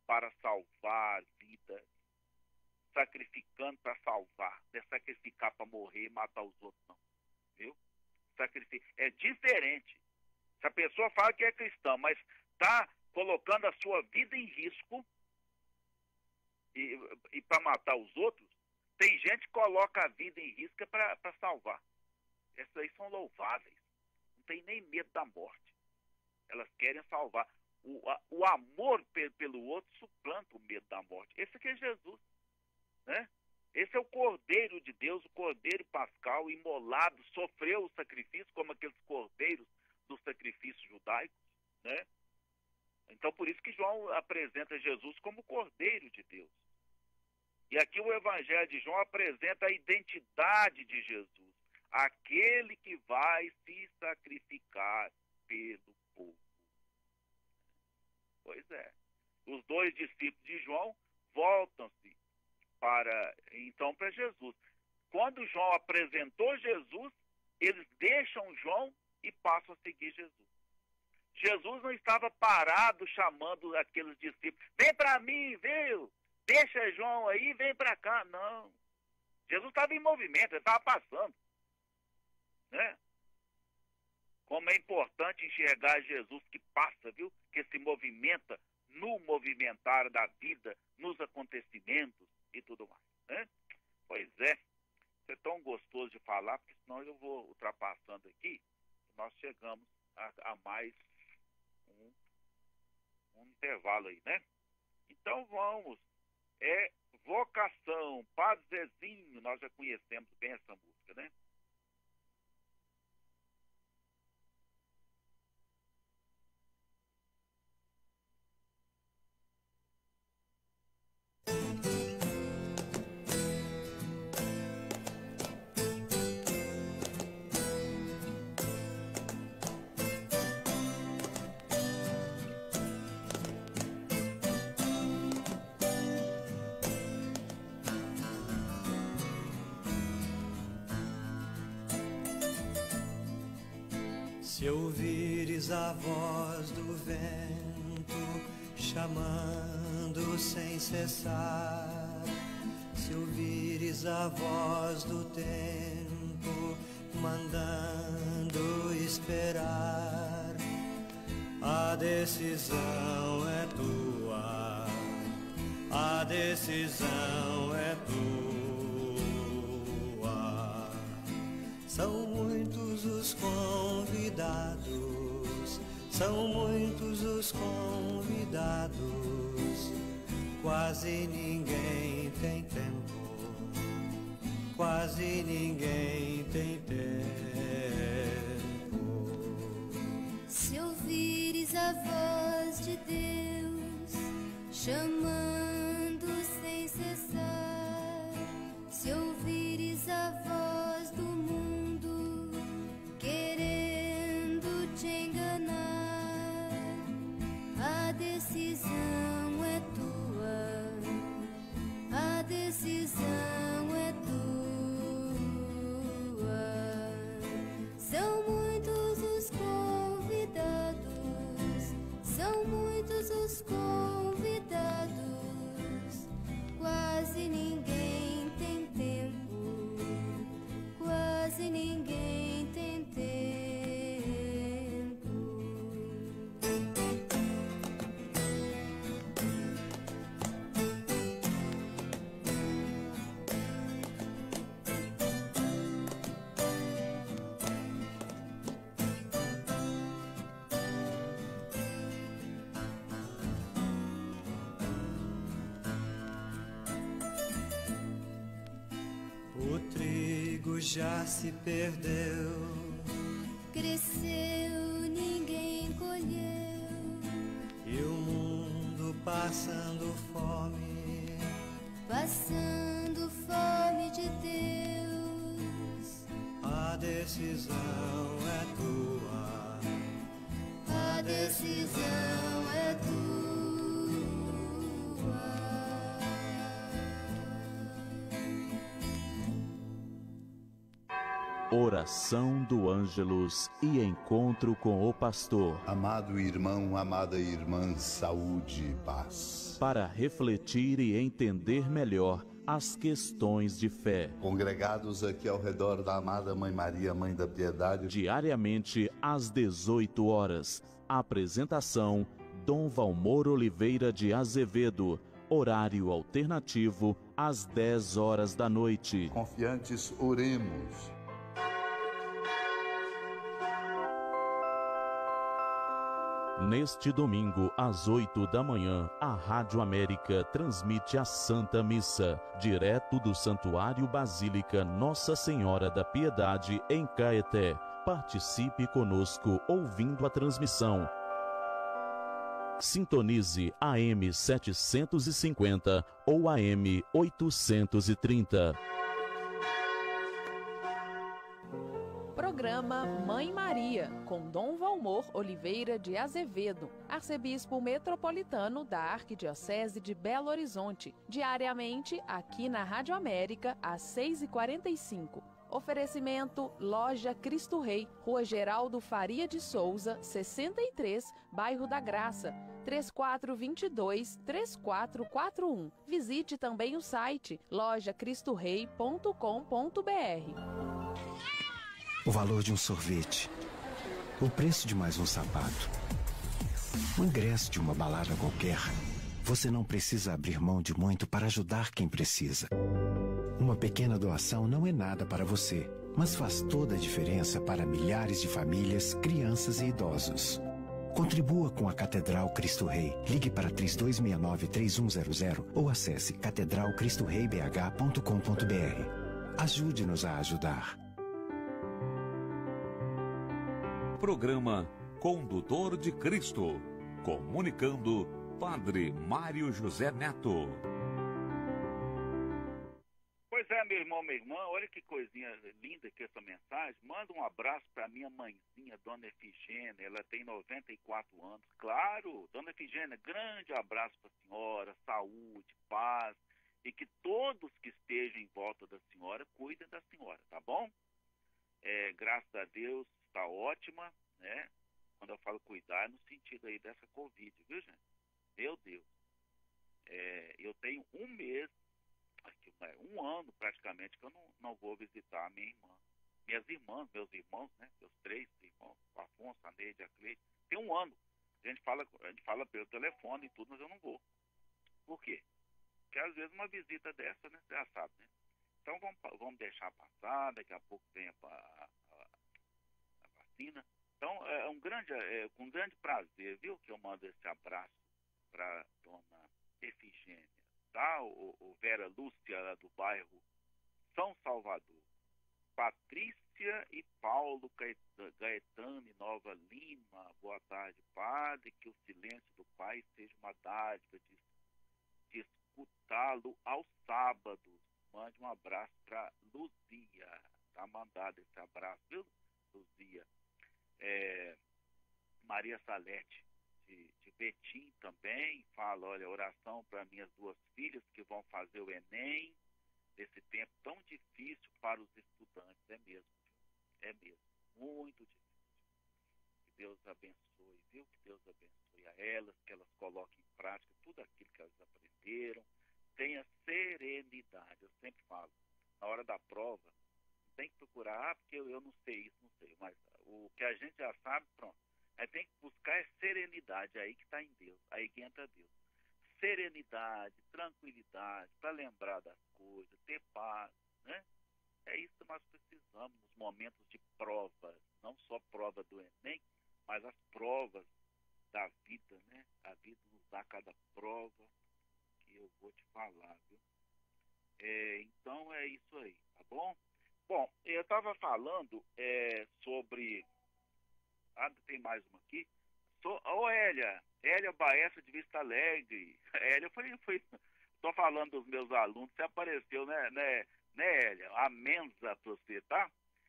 para salvar vidas, sacrificando para salvar, não é sacrificar para morrer e matar os outros, não, viu? Sacrificar é diferente. Se a pessoa fala que é cristã, mas está colocando a sua vida em risco e, e para matar os outros, tem gente que coloca a vida em risco para salvar. Essas aí são louváveis. Não tem nem medo da morte. Elas querem salvar. O, a, o amor pe, pelo outro suplanta o medo da morte. Esse aqui é Jesus, né? Esse é o Cordeiro de Deus, o Cordeiro Pascal, imolado, sofreu o sacrifício, como aqueles cordeiros do sacrifício judaico, né? Então, por isso que João apresenta Jesus como Cordeiro de Deus. E aqui o Evangelho de João apresenta a identidade de Jesus, aquele que vai se sacrificar pelo povo. Pois é. Os dois discípulos de João voltam-se para, então, para Jesus. Quando João apresentou Jesus, eles deixam João e passam a seguir Jesus. Jesus não estava parado chamando aqueles discípulos, vem para mim, viu? Deixa João aí, vem para cá. Não. Jesus estava em movimento, ele estava passando, né? Como é importante enxergar Jesus que passa, viu? Que se movimenta no movimentar da vida, nos acontecimentos e tudo mais, né? Pois é, isso é tão gostoso de falar, porque senão eu vou ultrapassando aqui, nós chegamos a, a mais um, um intervalo aí, né? Então vamos, é Vocação, Padre Zezinho, nós já conhecemos bem essa música, né? Se ouvires a voz do vento chamando sem cessar, se ouvires a voz do tempo mandando esperar, a decisão é tua, a decisão é tua. São muitos os convidados, são muitos os convidados, quase ninguém tem tempo, quase ninguém tem tempo. Se ouvires a voz de Deus chamando sem cessar, se ouvires a voz do mundo querendo te enganar, a decisão é tua, a decisão é tua. São muitos os convidados, são muitos os convidados, quase ninguém tem tempo, quase ninguém tem tempo. O trigo já se perdeu, Cresceu, ninguém colheu, e o mundo passando fome, passando fome de Deus. a decisão é tua, A decisão é tua. Oração do Ângelus e encontro com o pastor. Amado irmão, amada irmã, saúde e paz. Para refletir e entender melhor as questões de fé. Congregados aqui ao redor da amada Mãe Maria, Mãe da Piedade. Diariamente às dezoito horas. Apresentação: Dom Valmor Oliveira de Azevedo. Horário alternativo às dez horas da noite. Confiantes, oremos. Neste domingo, às oito da manhã, a Rádio América transmite a Santa Missa, direto do Santuário Basílica Nossa Senhora da Piedade, em Caeté. Participe conosco ouvindo a transmissão. Sintonize A M setecentos e cinquenta ou A M oitocentos e trinta. Programa Mãe Maria, com Dom Valmor Oliveira de Azevedo, arcebispo metropolitano da Arquidiocese de Belo Horizonte, diariamente aqui na Rádio América, às seis e quarenta e cinco. Oferecimento Loja Cristo Rei, Rua Geraldo Faria de Souza, sessenta e três, Bairro da Graça, três quatro dois dois, três quatro quatro um. Visite também o site loja cristo rei ponto com ponto br. O valor de um sorvete, o preço de mais um sapato, o ingresso de uma balada qualquer. Você não precisa abrir mão de muito para ajudar quem precisa. Uma pequena doação não é nada para você, mas faz toda a diferença para milhares de famílias, crianças e idosos. Contribua com a Catedral Cristo Rei. Ligue para três dois seis nove, três um zero zero ou acesse catedral cristo rei b h ponto com ponto br. Ajude-nos a ajudar. Programa Condutor de Cristo. Comunicando Padre Mário José Neto. Pois é, meu irmão, minha irmã, olha que coisinha linda aqui essa mensagem. Manda um abraço para minha mãezinha, Dona Efigênia, ela tem noventa e quatro anos. Claro, Dona Efigênia, grande abraço para a senhora, saúde, paz, e que todos que estejam em volta da senhora cuidem da senhora, tá bom? É, graças a Deus, está ótima, né? Quando eu falo cuidar, é no sentido aí dessa Covid, viu, gente? Meu Deus. É, eu tenho um mês, um ano praticamente, que eu não, não vou visitar a minha irmã. Minhas irmãs, meus irmãos, né? Meus três irmãos, o Afonso, a Neide, a Cleide. Tem um ano. A gente, fala, a gente fala pelo telefone e tudo, mas eu não vou. Por quê? Porque às vezes uma visita dessa, né? Você já sabe, né? Então vamos, vamos deixar passar, daqui a pouco tem a, a, a, a vacina. Então é um grande, é, com grande prazer, viu, que eu mando esse abraço para Dona Efigênia, tá? O, o Vera Lúcia, lá do bairro São Salvador. Patrícia e Paulo Gaetano e Nova Lima, boa tarde, padre, que o silêncio do Pai seja uma dádiva de, de escutá-lo aos sábados. Mande um abraço para Luzia. Tá mandado esse abraço, viu, Luzia? É, Maria Salete, de, de Betim também, fala, olha, oração para minhas duas filhas que vão fazer o Enem, nesse tempo tão difícil para os estudantes. É mesmo, é mesmo, muito difícil. Que Deus abençoe, viu? Que Deus abençoe a elas, que elas coloquem em prática tudo aquilo que elas aprenderam. Tenha serenidade, eu sempre falo, na hora da prova, não tem que procurar, ah, porque eu, eu não sei isso, não sei, mas o que a gente já sabe, pronto. Aí tem que buscar é serenidade, aí que está em Deus, aí que entra Deus. Serenidade, tranquilidade, para lembrar das coisas, ter paz, né? É isso que nós precisamos nos momentos de prova, não só prova do Enem, mas as provas da vida, né? A vida nos dá cada prova, eu vou te falar, viu? É, então é isso aí, tá bom? Bom, eu estava falando é, sobre... Ah, tem mais uma aqui. Ô, oh, Hélia, Hélia Baessa de Vista Alegre. Hélia, foi, foi... Tô falando dos meus alunos, você apareceu, né, né, né, Hélia? A mensa pra você, tá?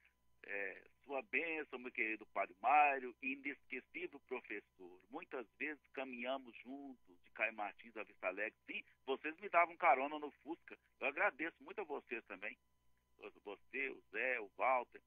É, sua bênção, meu querido Padre Mário, inesquecível professor. Muitas vezes caminhamos juntos de Caio Martins a Vista Alegre. Sim, vocês me davam carona no Fusca. Eu agradeço muito a vocês também. Você, o Zé, o Walter.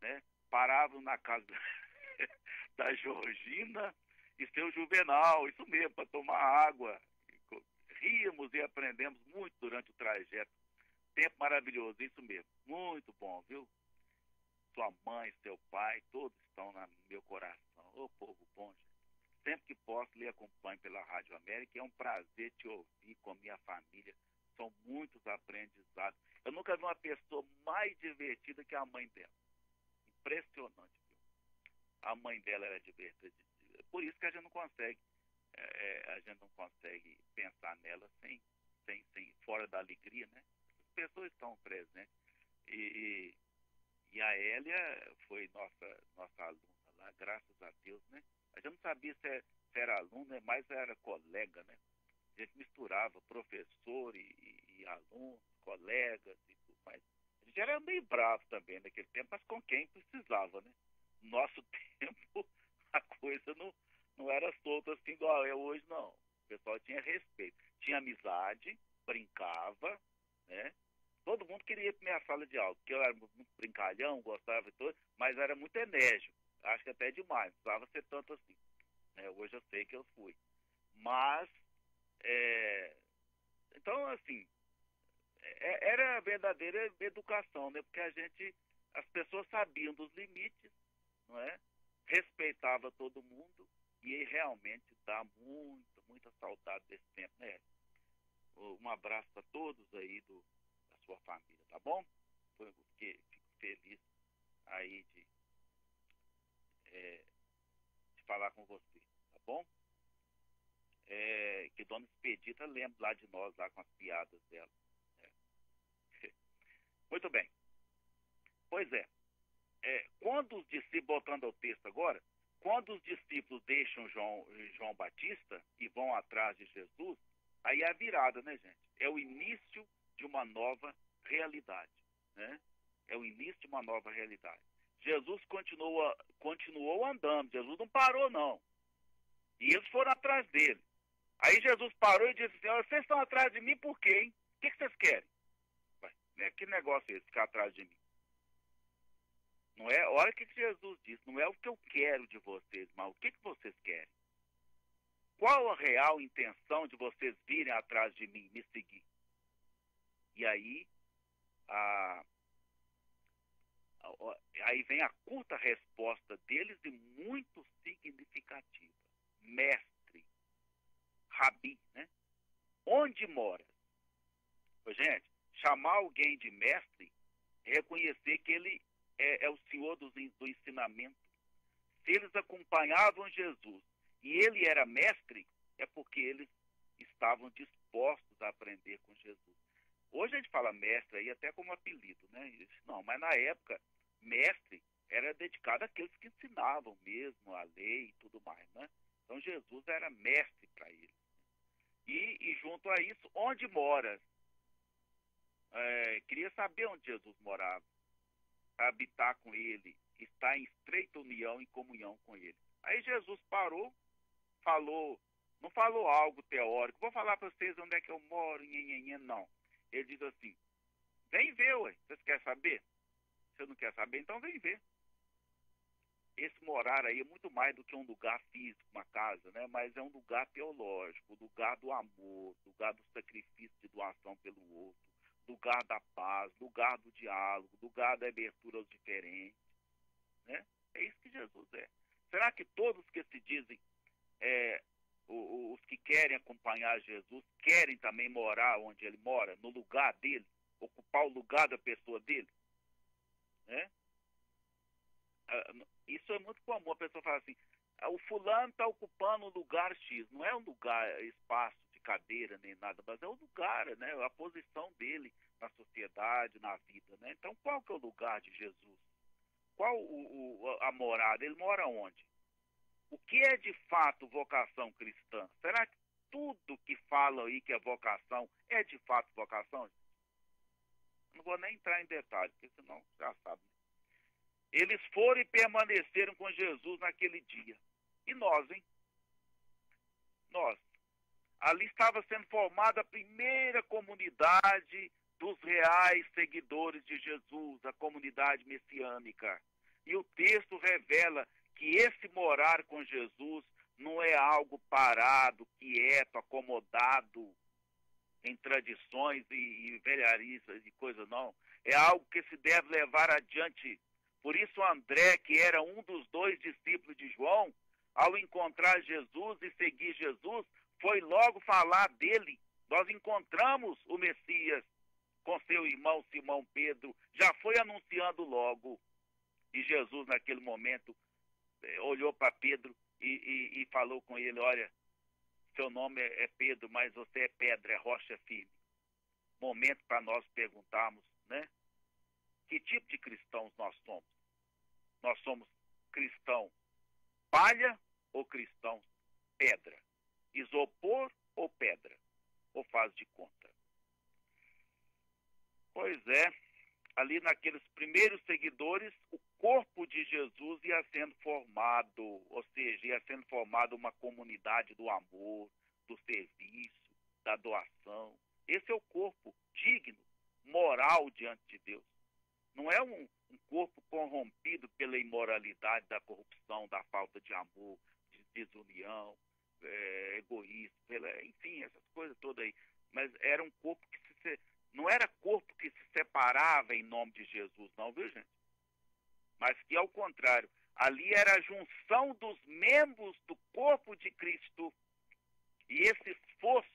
né? Paravam na casa da Georgina e seu Juvenal, isso mesmo, para tomar água. Ríamos e aprendemos muito durante o trajeto. Tempo maravilhoso, isso mesmo. Muito bom, viu? Sua mãe, seu pai, todos estão no meu coração. Ô, povo bom, gente. Sempre que posso, lhe acompanho pela Rádio América. É um prazer te ouvir com a minha família. São muitos aprendizados. Eu nunca vi uma pessoa mais divertida que a mãe dela. Impressionante, viu? A mãe dela era divertida. Por isso que a gente não consegue, é, a gente não consegue pensar nela sem, sem, sem, fora da alegria, né? As pessoas estão presentes. E, e a Hélia foi nossa, nossa aluna lá, graças a Deus, né? A gente não sabia se era, se era aluna, mas era colega, né? A gente misturava professor e, e, e aluno, colegas e tudo mais. A gente era meio bravo também naquele tempo, mas com quem precisava, né? No nosso tempo, a coisa não, não era solta assim igual é hoje, não. O pessoal tinha respeito. Tinha amizade, brincava, né? Todo mundo queria ir para minha sala de aula, porque eu era muito brincalhão, gostava de tudo, mas era muito enérgico. Acho que até demais, não precisava ser tanto assim. Né? Hoje eu sei que eu fui. Mas, é... então, assim, é, era a verdadeira educação, né? Porque a gente, as pessoas sabiam dos limites, não é? Respeitava todo mundo e realmente dá muita, muita saudade desse tempo, né? Um abraço para todos aí do, da sua família, tá bom? Porque fico feliz aí de, é, de falar com você, tá bom? É, que Dona Expedita lembra lá de nós, lá com as piadas dela. É. Muito bem. Pois é. É, quando os discípulos, voltando ao texto agora, quando os discípulos deixam João, João Batista e vão atrás de Jesus, aí é a virada, né, gente? É o início de uma nova realidade, né? É o início de uma nova realidade. Jesus continua, continuou andando, Jesus não parou, não. E eles foram atrás dele. Aí Jesus parou e disse assim, vocês estão atrás de mim por quê, hein? O que, que vocês querem? Ué, que negócio é esse, ficar atrás de mim? Não é, olha o que Jesus disse, não é o que eu quero de vocês, mas o que, que vocês querem? Qual a real intenção de vocês virem atrás de mim, me seguir? E aí, a, a, aí vem a curta resposta deles e muito significativa. Mestre, Rabi, né? Onde mora? Gente, chamar alguém de mestre é reconhecer que ele É, é o senhor do, do ensinamento. Se eles acompanhavam Jesus e ele era mestre, é porque eles estavam dispostos a aprender com Jesus. Hoje a gente fala mestre aí até como apelido, né? Não, mas na época, mestre era dedicado àqueles que ensinavam mesmo a lei e tudo mais, né? Então Jesus era mestre para eles. E, e junto a isso, onde mora? É, queria saber onde Jesus morava. Habitar com ele, estar em estreita união e comunhão com ele. Aí Jesus parou, falou, não falou algo teórico, vou falar para vocês onde é que eu moro, nhenhenhen, não. Ele diz assim, vem ver, ué, vocês querem saber? Você não quer saber, então vem ver. Esse morar aí é muito mais do que um lugar físico, uma casa, né? Mas é um lugar teológico, lugar do amor, lugar do sacrifício de doação pelo outro, lugar da paz, lugar do diálogo, lugar da abertura aos diferentes, né? É isso que Jesus é. Será que todos que se dizem, é, os que querem acompanhar Jesus, querem também morar onde ele mora, no lugar dele, ocupar o lugar da pessoa dele? Né? Isso é muito comum, a pessoa fala assim, o fulano está ocupando um lugar X, não é um lugar, espaço, cadeira nem nada, mas é o lugar, né? A posição dele na sociedade, na vida, né? Então, qual que é o lugar de Jesus? Qual o, o, a morada? Ele mora onde? O que é de fato vocação cristã? Será que tudo que fala aí que é vocação é de fato vocação? Não vou nem entrar em detalhes, porque senão já sabe. Eles foram e permaneceram com Jesus naquele dia. E nós, hein? Nós. Ali estava sendo formada a primeira comunidade dos reais seguidores de Jesus, a comunidade messiânica. E o texto revela que esse morar com Jesus não é algo parado, quieto, acomodado em tradições e, e velharias e coisas, não. É algo que se deve levar adiante. Por isso André, que era um dos dois discípulos de João, ao encontrar Jesus e seguir Jesus, foi logo falar dele. Nós encontramos o Messias com seu irmão Simão Pedro, já foi anunciando logo. E Jesus, naquele momento, olhou para Pedro e, e, e falou com ele, olha, seu nome é Pedro, mas você é pedra, é rocha firme. Momento para nós perguntarmos, né? Que tipo de cristãos nós somos? Nós somos cristão palha ou cristãos pedra? Isopor ou pedra? Ou faz de conta? Pois é, ali naqueles primeiros seguidores, o corpo de Jesus ia sendo formado, ou seja, ia sendo formado uma comunidade do amor, do serviço, da doação. Esse é o corpo digno, moral diante de Deus. Não é um, um corpo corrompido pela imoralidade, da corrupção, da falta de amor, de desunião, é, egoísmo, pela, enfim, essas coisas todas aí. Mas era um corpo que se, não era corpo que se separava em nome de Jesus, não, viu, gente? Mas que, ao contrário, ali era a junção dos membros do corpo de Cristo. E esse esforço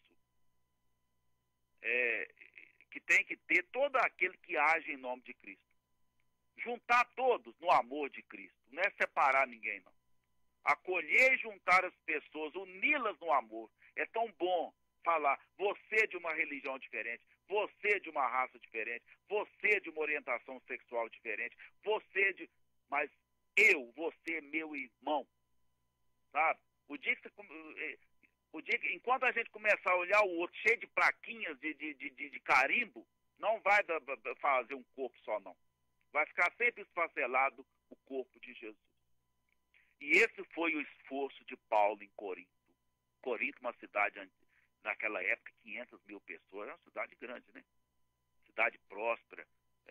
é, que tem que ter todo aquele que age em nome de Cristo. Juntar todos no amor de Cristo. Não é separar ninguém, não. Acolher e juntar as pessoas, uni-las no amor. É tão bom falar, você de uma religião diferente, você de uma raça diferente, você de uma orientação sexual diferente, você de... Mas eu, você, meu irmão, sabe? O dia que você... O dia que, enquanto a gente começar a olhar o outro cheio de plaquinhas de, de, de, de carimbo, não vai da, da, fazer um corpo só, não. Vai ficar sempre esfacelado o corpo de Jesus. E esse foi o esforço de Paulo em Corinto. Corinto, uma cidade, naquela época, quinhentas mil pessoas, era uma cidade grande, né? Cidade próspera,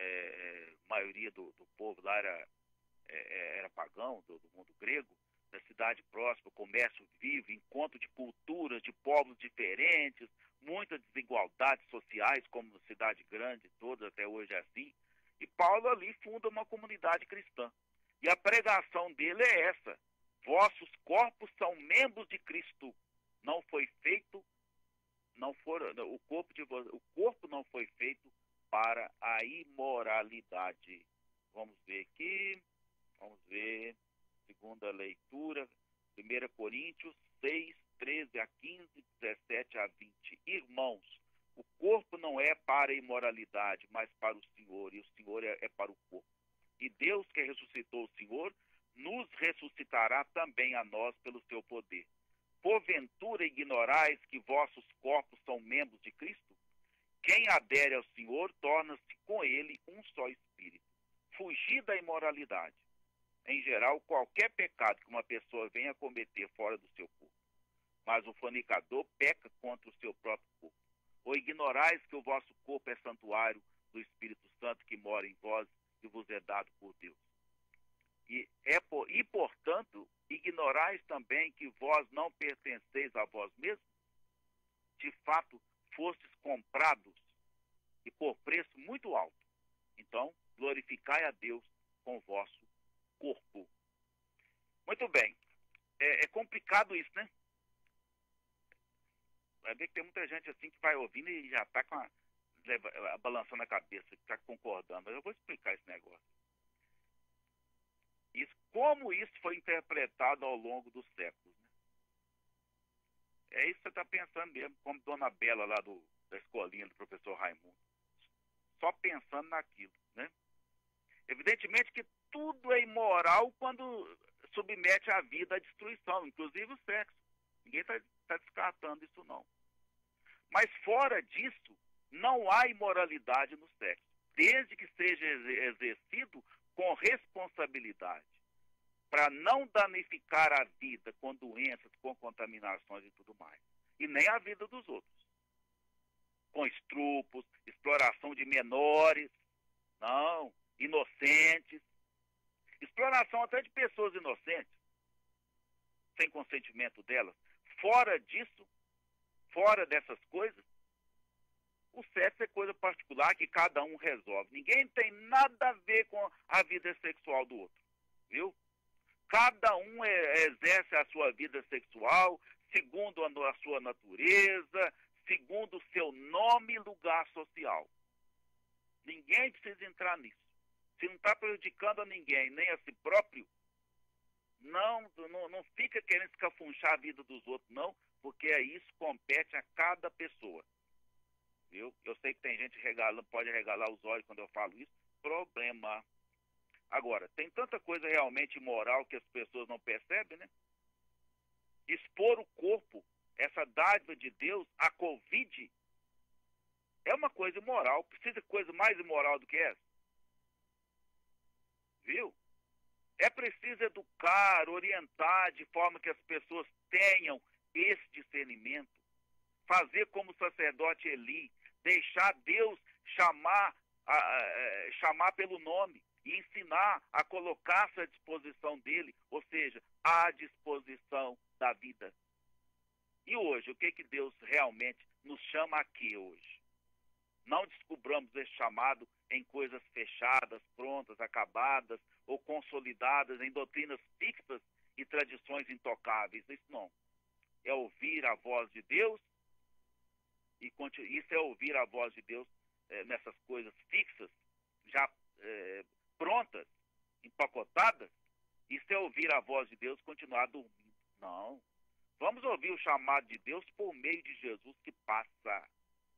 é, a maioria do, do povo lá era, é, era pagão, do, do mundo grego. Da cidade próspera, comércio vivo, encontro de culturas, de povos diferentes, muitas desigualdades sociais, como cidade grande, todas até hoje é assim. E Paulo ali funda uma comunidade cristã. E a pregação dele é essa: vossos corpos são membros de Cristo. Não foi feito, não for, o corpo de o corpo não foi feito para a imoralidade. Vamos ver aqui, vamos ver. Segunda leitura, primeira Coríntios seis, treze a quinze, dezessete a vinte. Irmãos, o corpo não é para a imoralidade, mas para o Senhor, e o Senhor é, é para o corpo. E Deus, que ressuscitou o Senhor, nos ressuscitará também a nós pelo seu poder. Porventura ignorais que vossos corpos são membros de Cristo? Quem adere ao Senhor torna-se com ele um só espírito. Fugir da imoralidade. Em geral, qualquer pecado que uma pessoa venha cometer fora do seu corpo. Mas o fornicador peca contra o seu próprio corpo. Ou ignorais que o vosso corpo é santuário do Espírito Santo que mora em vós e vos é dado por Deus. E, é por, e portanto, ignorais também que vós não pertenceis a vós mesmos? De fato, fostes comprados e por preço muito alto. Então, glorificai a Deus com o vosso corpo. Muito bem. É, é complicado isso, né? Vai ver que tem muita gente assim que vai ouvindo e já está com a, leva, balançando a cabeça, está concordando. Mas eu vou explicar esse negócio. Isso, como isso foi interpretado ao longo dos séculos. Né? É isso que você está pensando mesmo, como Dona Bela lá do, da escolinha do professor Raimundo. Só pensando naquilo, né? Evidentemente que tudo é imoral quando submete a vida à destruição, inclusive o sexo. Ninguém está tá descartando isso, não. Mas fora disso, não há imoralidade no sexo, desde que seja exercido com responsabilidade, para não danificar a vida com doenças, com contaminações e tudo mais, e nem a vida dos outros. Com estrupos, exploração de menores, não, inocentes. Exploração até de pessoas inocentes, sem consentimento delas. Fora disso, fora dessas coisas, o sexo é coisa particular que cada um resolve. Ninguém tem nada a ver com a vida sexual do outro, viu? Cada um é, exerce a sua vida sexual segundo a, a sua natureza, segundo o seu nome e lugar social. Ninguém precisa entrar nisso. Se não está prejudicando a ninguém, nem a si próprio, não, não, não fica querendo escafunchar a vida dos outros, não, porque é isso compete a cada pessoa. Viu? Eu sei que tem gente que regala, pode regalar os olhos quando eu falo isso. Problema. Agora, tem tanta coisa realmente imoral que as pessoas não percebem, né? Expor o corpo, essa dádiva de Deus, a Covid, é uma coisa imoral. Precisa de coisa mais imoral do que essa? Viu? É preciso educar, orientar de forma que as pessoas tenham esse discernimento. Fazer como o sacerdote Eli, deixar Deus chamar, a, a, chamar pelo nome e ensinar a colocar-se à disposição dele, ou seja, à disposição da vida. E hoje, o que, que Deus realmente nos chama aqui hoje? Não descobramos esse chamado em coisas fechadas, prontas, acabadas ou consolidadas em doutrinas fixas e tradições intocáveis. Isso não. É ouvir a voz de Deus, e isso é ouvir a voz de Deus é, nessas coisas fixas, já é, prontas, empacotadas. Isso é ouvir a voz de Deus e continuar dormindo. Não. Vamos ouvir o chamado de Deus por meio de Jesus que passa,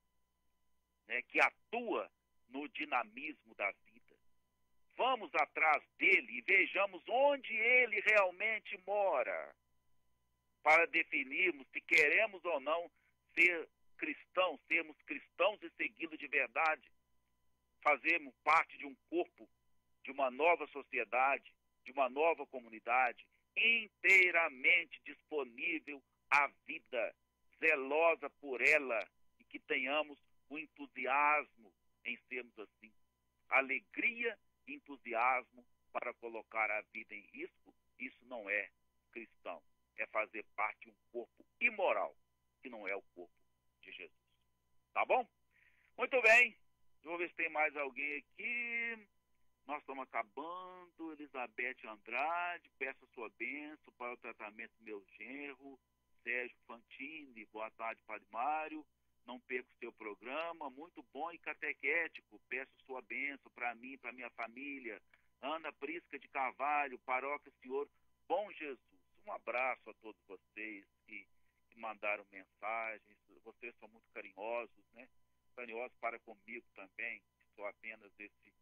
né, que atua no dinamismo da vida. Vamos atrás dele e vejamos onde ele realmente mora, para definirmos se queremos ou não ser cristãos, sermos cristãos e segui-lo de verdade, fazermos parte de um corpo, de uma nova sociedade, de uma nova comunidade, inteiramente disponível à vida, zelosa por ela, e que tenhamos o entusiasmo em sermos assim. Alegria e entusiasmo para colocar a vida em risco, isso não é cristão. É fazer parte de um corpo imoral, que não é o corpo de Jesus. Tá bom? Muito bem. Vou ver se tem mais alguém aqui. Nós estamos acabando. Elizabeth Andrade, peço a sua bênção para o tratamento do meu genro, Sérgio Fantini. Boa tarde, Padre Mário. Não perca o seu programa, muito bom e catequético. Peço sua bênção para mim, para minha família. Ana Prisca de Carvalho, Paróquia Senhor Bom Jesus. Um abraço a todos vocês que, que mandaram mensagens. Vocês são muito carinhosos, né? Carinhosos para comigo também. Sou apenas esse,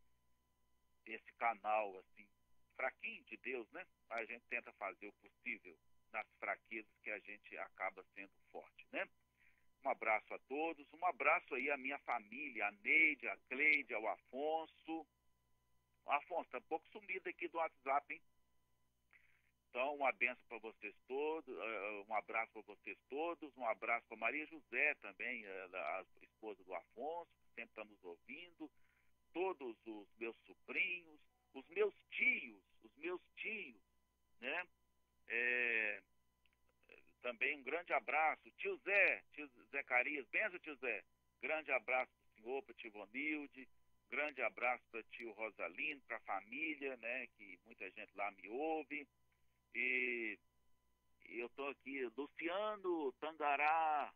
esse canal, assim, fraquinho de Deus, né? A gente tenta fazer o possível nas fraquezas que a gente acaba sendo forte, né? Um abraço a todos. Um abraço aí à minha família, a Neide, a Cleide, ao Afonso. O Afonso está um pouco sumido aqui do WhatsApp, hein? Então, uma benção para vocês todos, um abraço para vocês todos, um abraço para Maria José também, a esposa do Afonso, que sempre está nos ouvindo, todos os meus sobrinhos, os meus tios, os meus tios, né? É, também um grande abraço, tio Zé, tio Zé Carias, benção, tio Zé, grande abraço para o senhor, para o tio Vonilde, grande abraço para o tio Rosalino, para a família, né, que muita gente lá me ouve. E eu estou aqui, Luciano Tangará,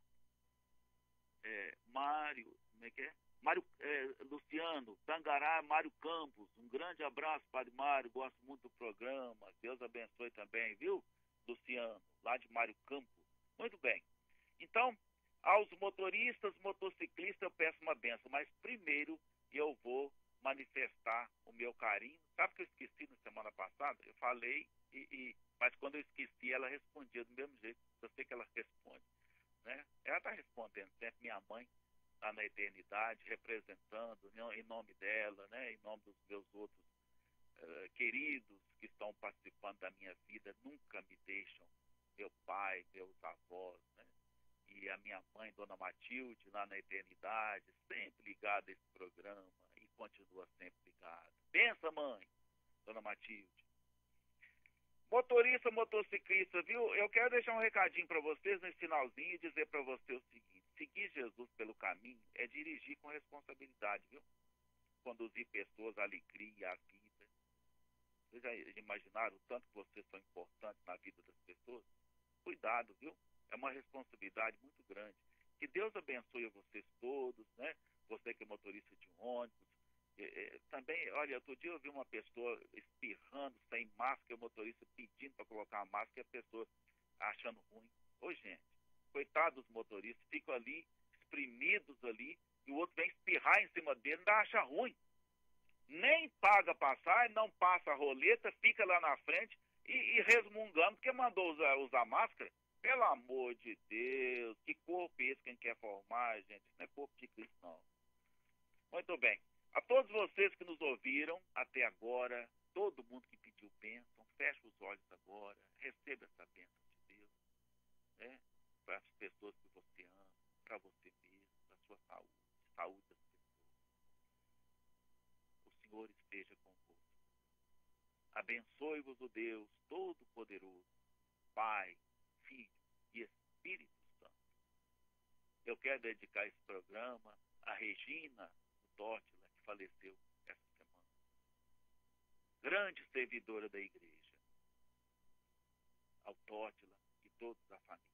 é, Mário, como é que é? Mário, é, Luciano Tangará, Mário Campos, um grande abraço, Padre Mário, gosto muito do programa, Deus abençoe também, viu, Luciano, lá de Mário Campos. Muito bem. Então, aos motoristas, motociclistas, eu peço uma benção, mas primeiro eu vou manifestar o meu carinho. Sabe o que eu esqueci na semana passada? Eu falei, e, e, mas quando eu esqueci, ela respondia do mesmo jeito. Eu sei que ela responde, né? Ela está respondendo sempre, minha mãe, lá na eternidade, representando em nome dela, né? Em nome dos meus outros uh, queridos que estão participando da minha vida, nunca me deixam, meu pai, meus avós, né? E a minha mãe, Dona Matilde, lá na eternidade, sempre ligada a esse programa e continua sempre ligada. Pensa, mãe, dona Matilde. Motorista, motociclista, viu? Eu quero deixar um recadinho para vocês nesse finalzinho e dizer para você o seguinte: seguir Jesus pelo caminho é dirigir com responsabilidade, viu? Conduzir pessoas à alegria, à vida. Vocês já imaginaram o tanto que vocês são importantes na vida das pessoas? Cuidado, viu? É uma responsabilidade muito grande. Que Deus abençoe a vocês todos, né? Você que é motorista de um ônibus. É, é, também, olha, outro dia eu vi uma pessoa espirrando, sem máscara, o motorista pedindo para colocar a máscara e a pessoa achando ruim. Ô, gente, coitado dos motoristas, ficam ali, espremidos ali, e o outro vem espirrar em cima dele, ainda acha ruim. Nem paga passagem, não passa a roleta, fica lá na frente e, e resmungando porque mandou usar, usar máscara. Pelo amor de Deus, que corpo é esse que a gente quer formar, gente? Isso não é corpo de Cristo, não. Muito bem. A todos vocês que nos ouviram até agora, todo mundo que pediu bênção, feche os olhos agora, receba essa bênção de Deus, né? Para as pessoas que você ama, para você mesmo, para a sua saúde, saúde das pessoas. O Senhor esteja convosco. Abençoe-vos o Deus Todo-Poderoso, Pai, Filho e Espírito Santo. Eu quero dedicar esse programa a Regina Tórtila, que faleceu essa semana. Grande servidora da igreja. Ao Tórtila e toda a família.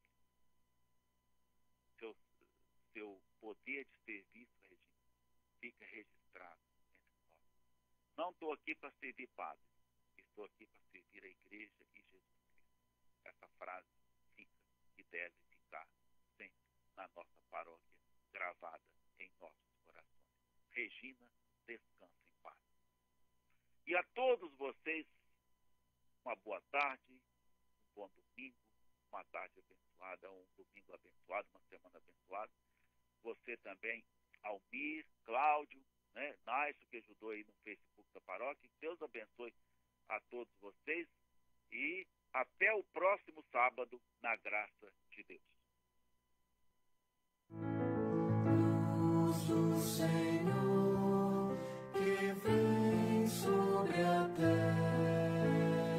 Seu, seu poder de serviço, Regina, fica registrado entre nós. Não estou aqui para servir padre. Estou aqui para servir a igreja e Jesus Cristo. Essa frase fica e deve ficar sempre na nossa paróquia, gravada em nossos corações. Regina, descansa em paz. E a todos vocês, uma boa tarde, um bom domingo, uma tarde abençoada, um domingo abençoado, uma semana abençoada. Você também, Almir, Cláudio, né, Naison, que ajudou aí no Facebook da paróquia. Que Deus abençoe a todos vocês e até o próximo sábado, na graça de Deus. Luz do Senhor que vem sobre a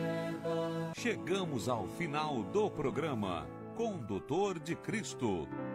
terra. Chegamos ao final do programa Condutor de Cristo.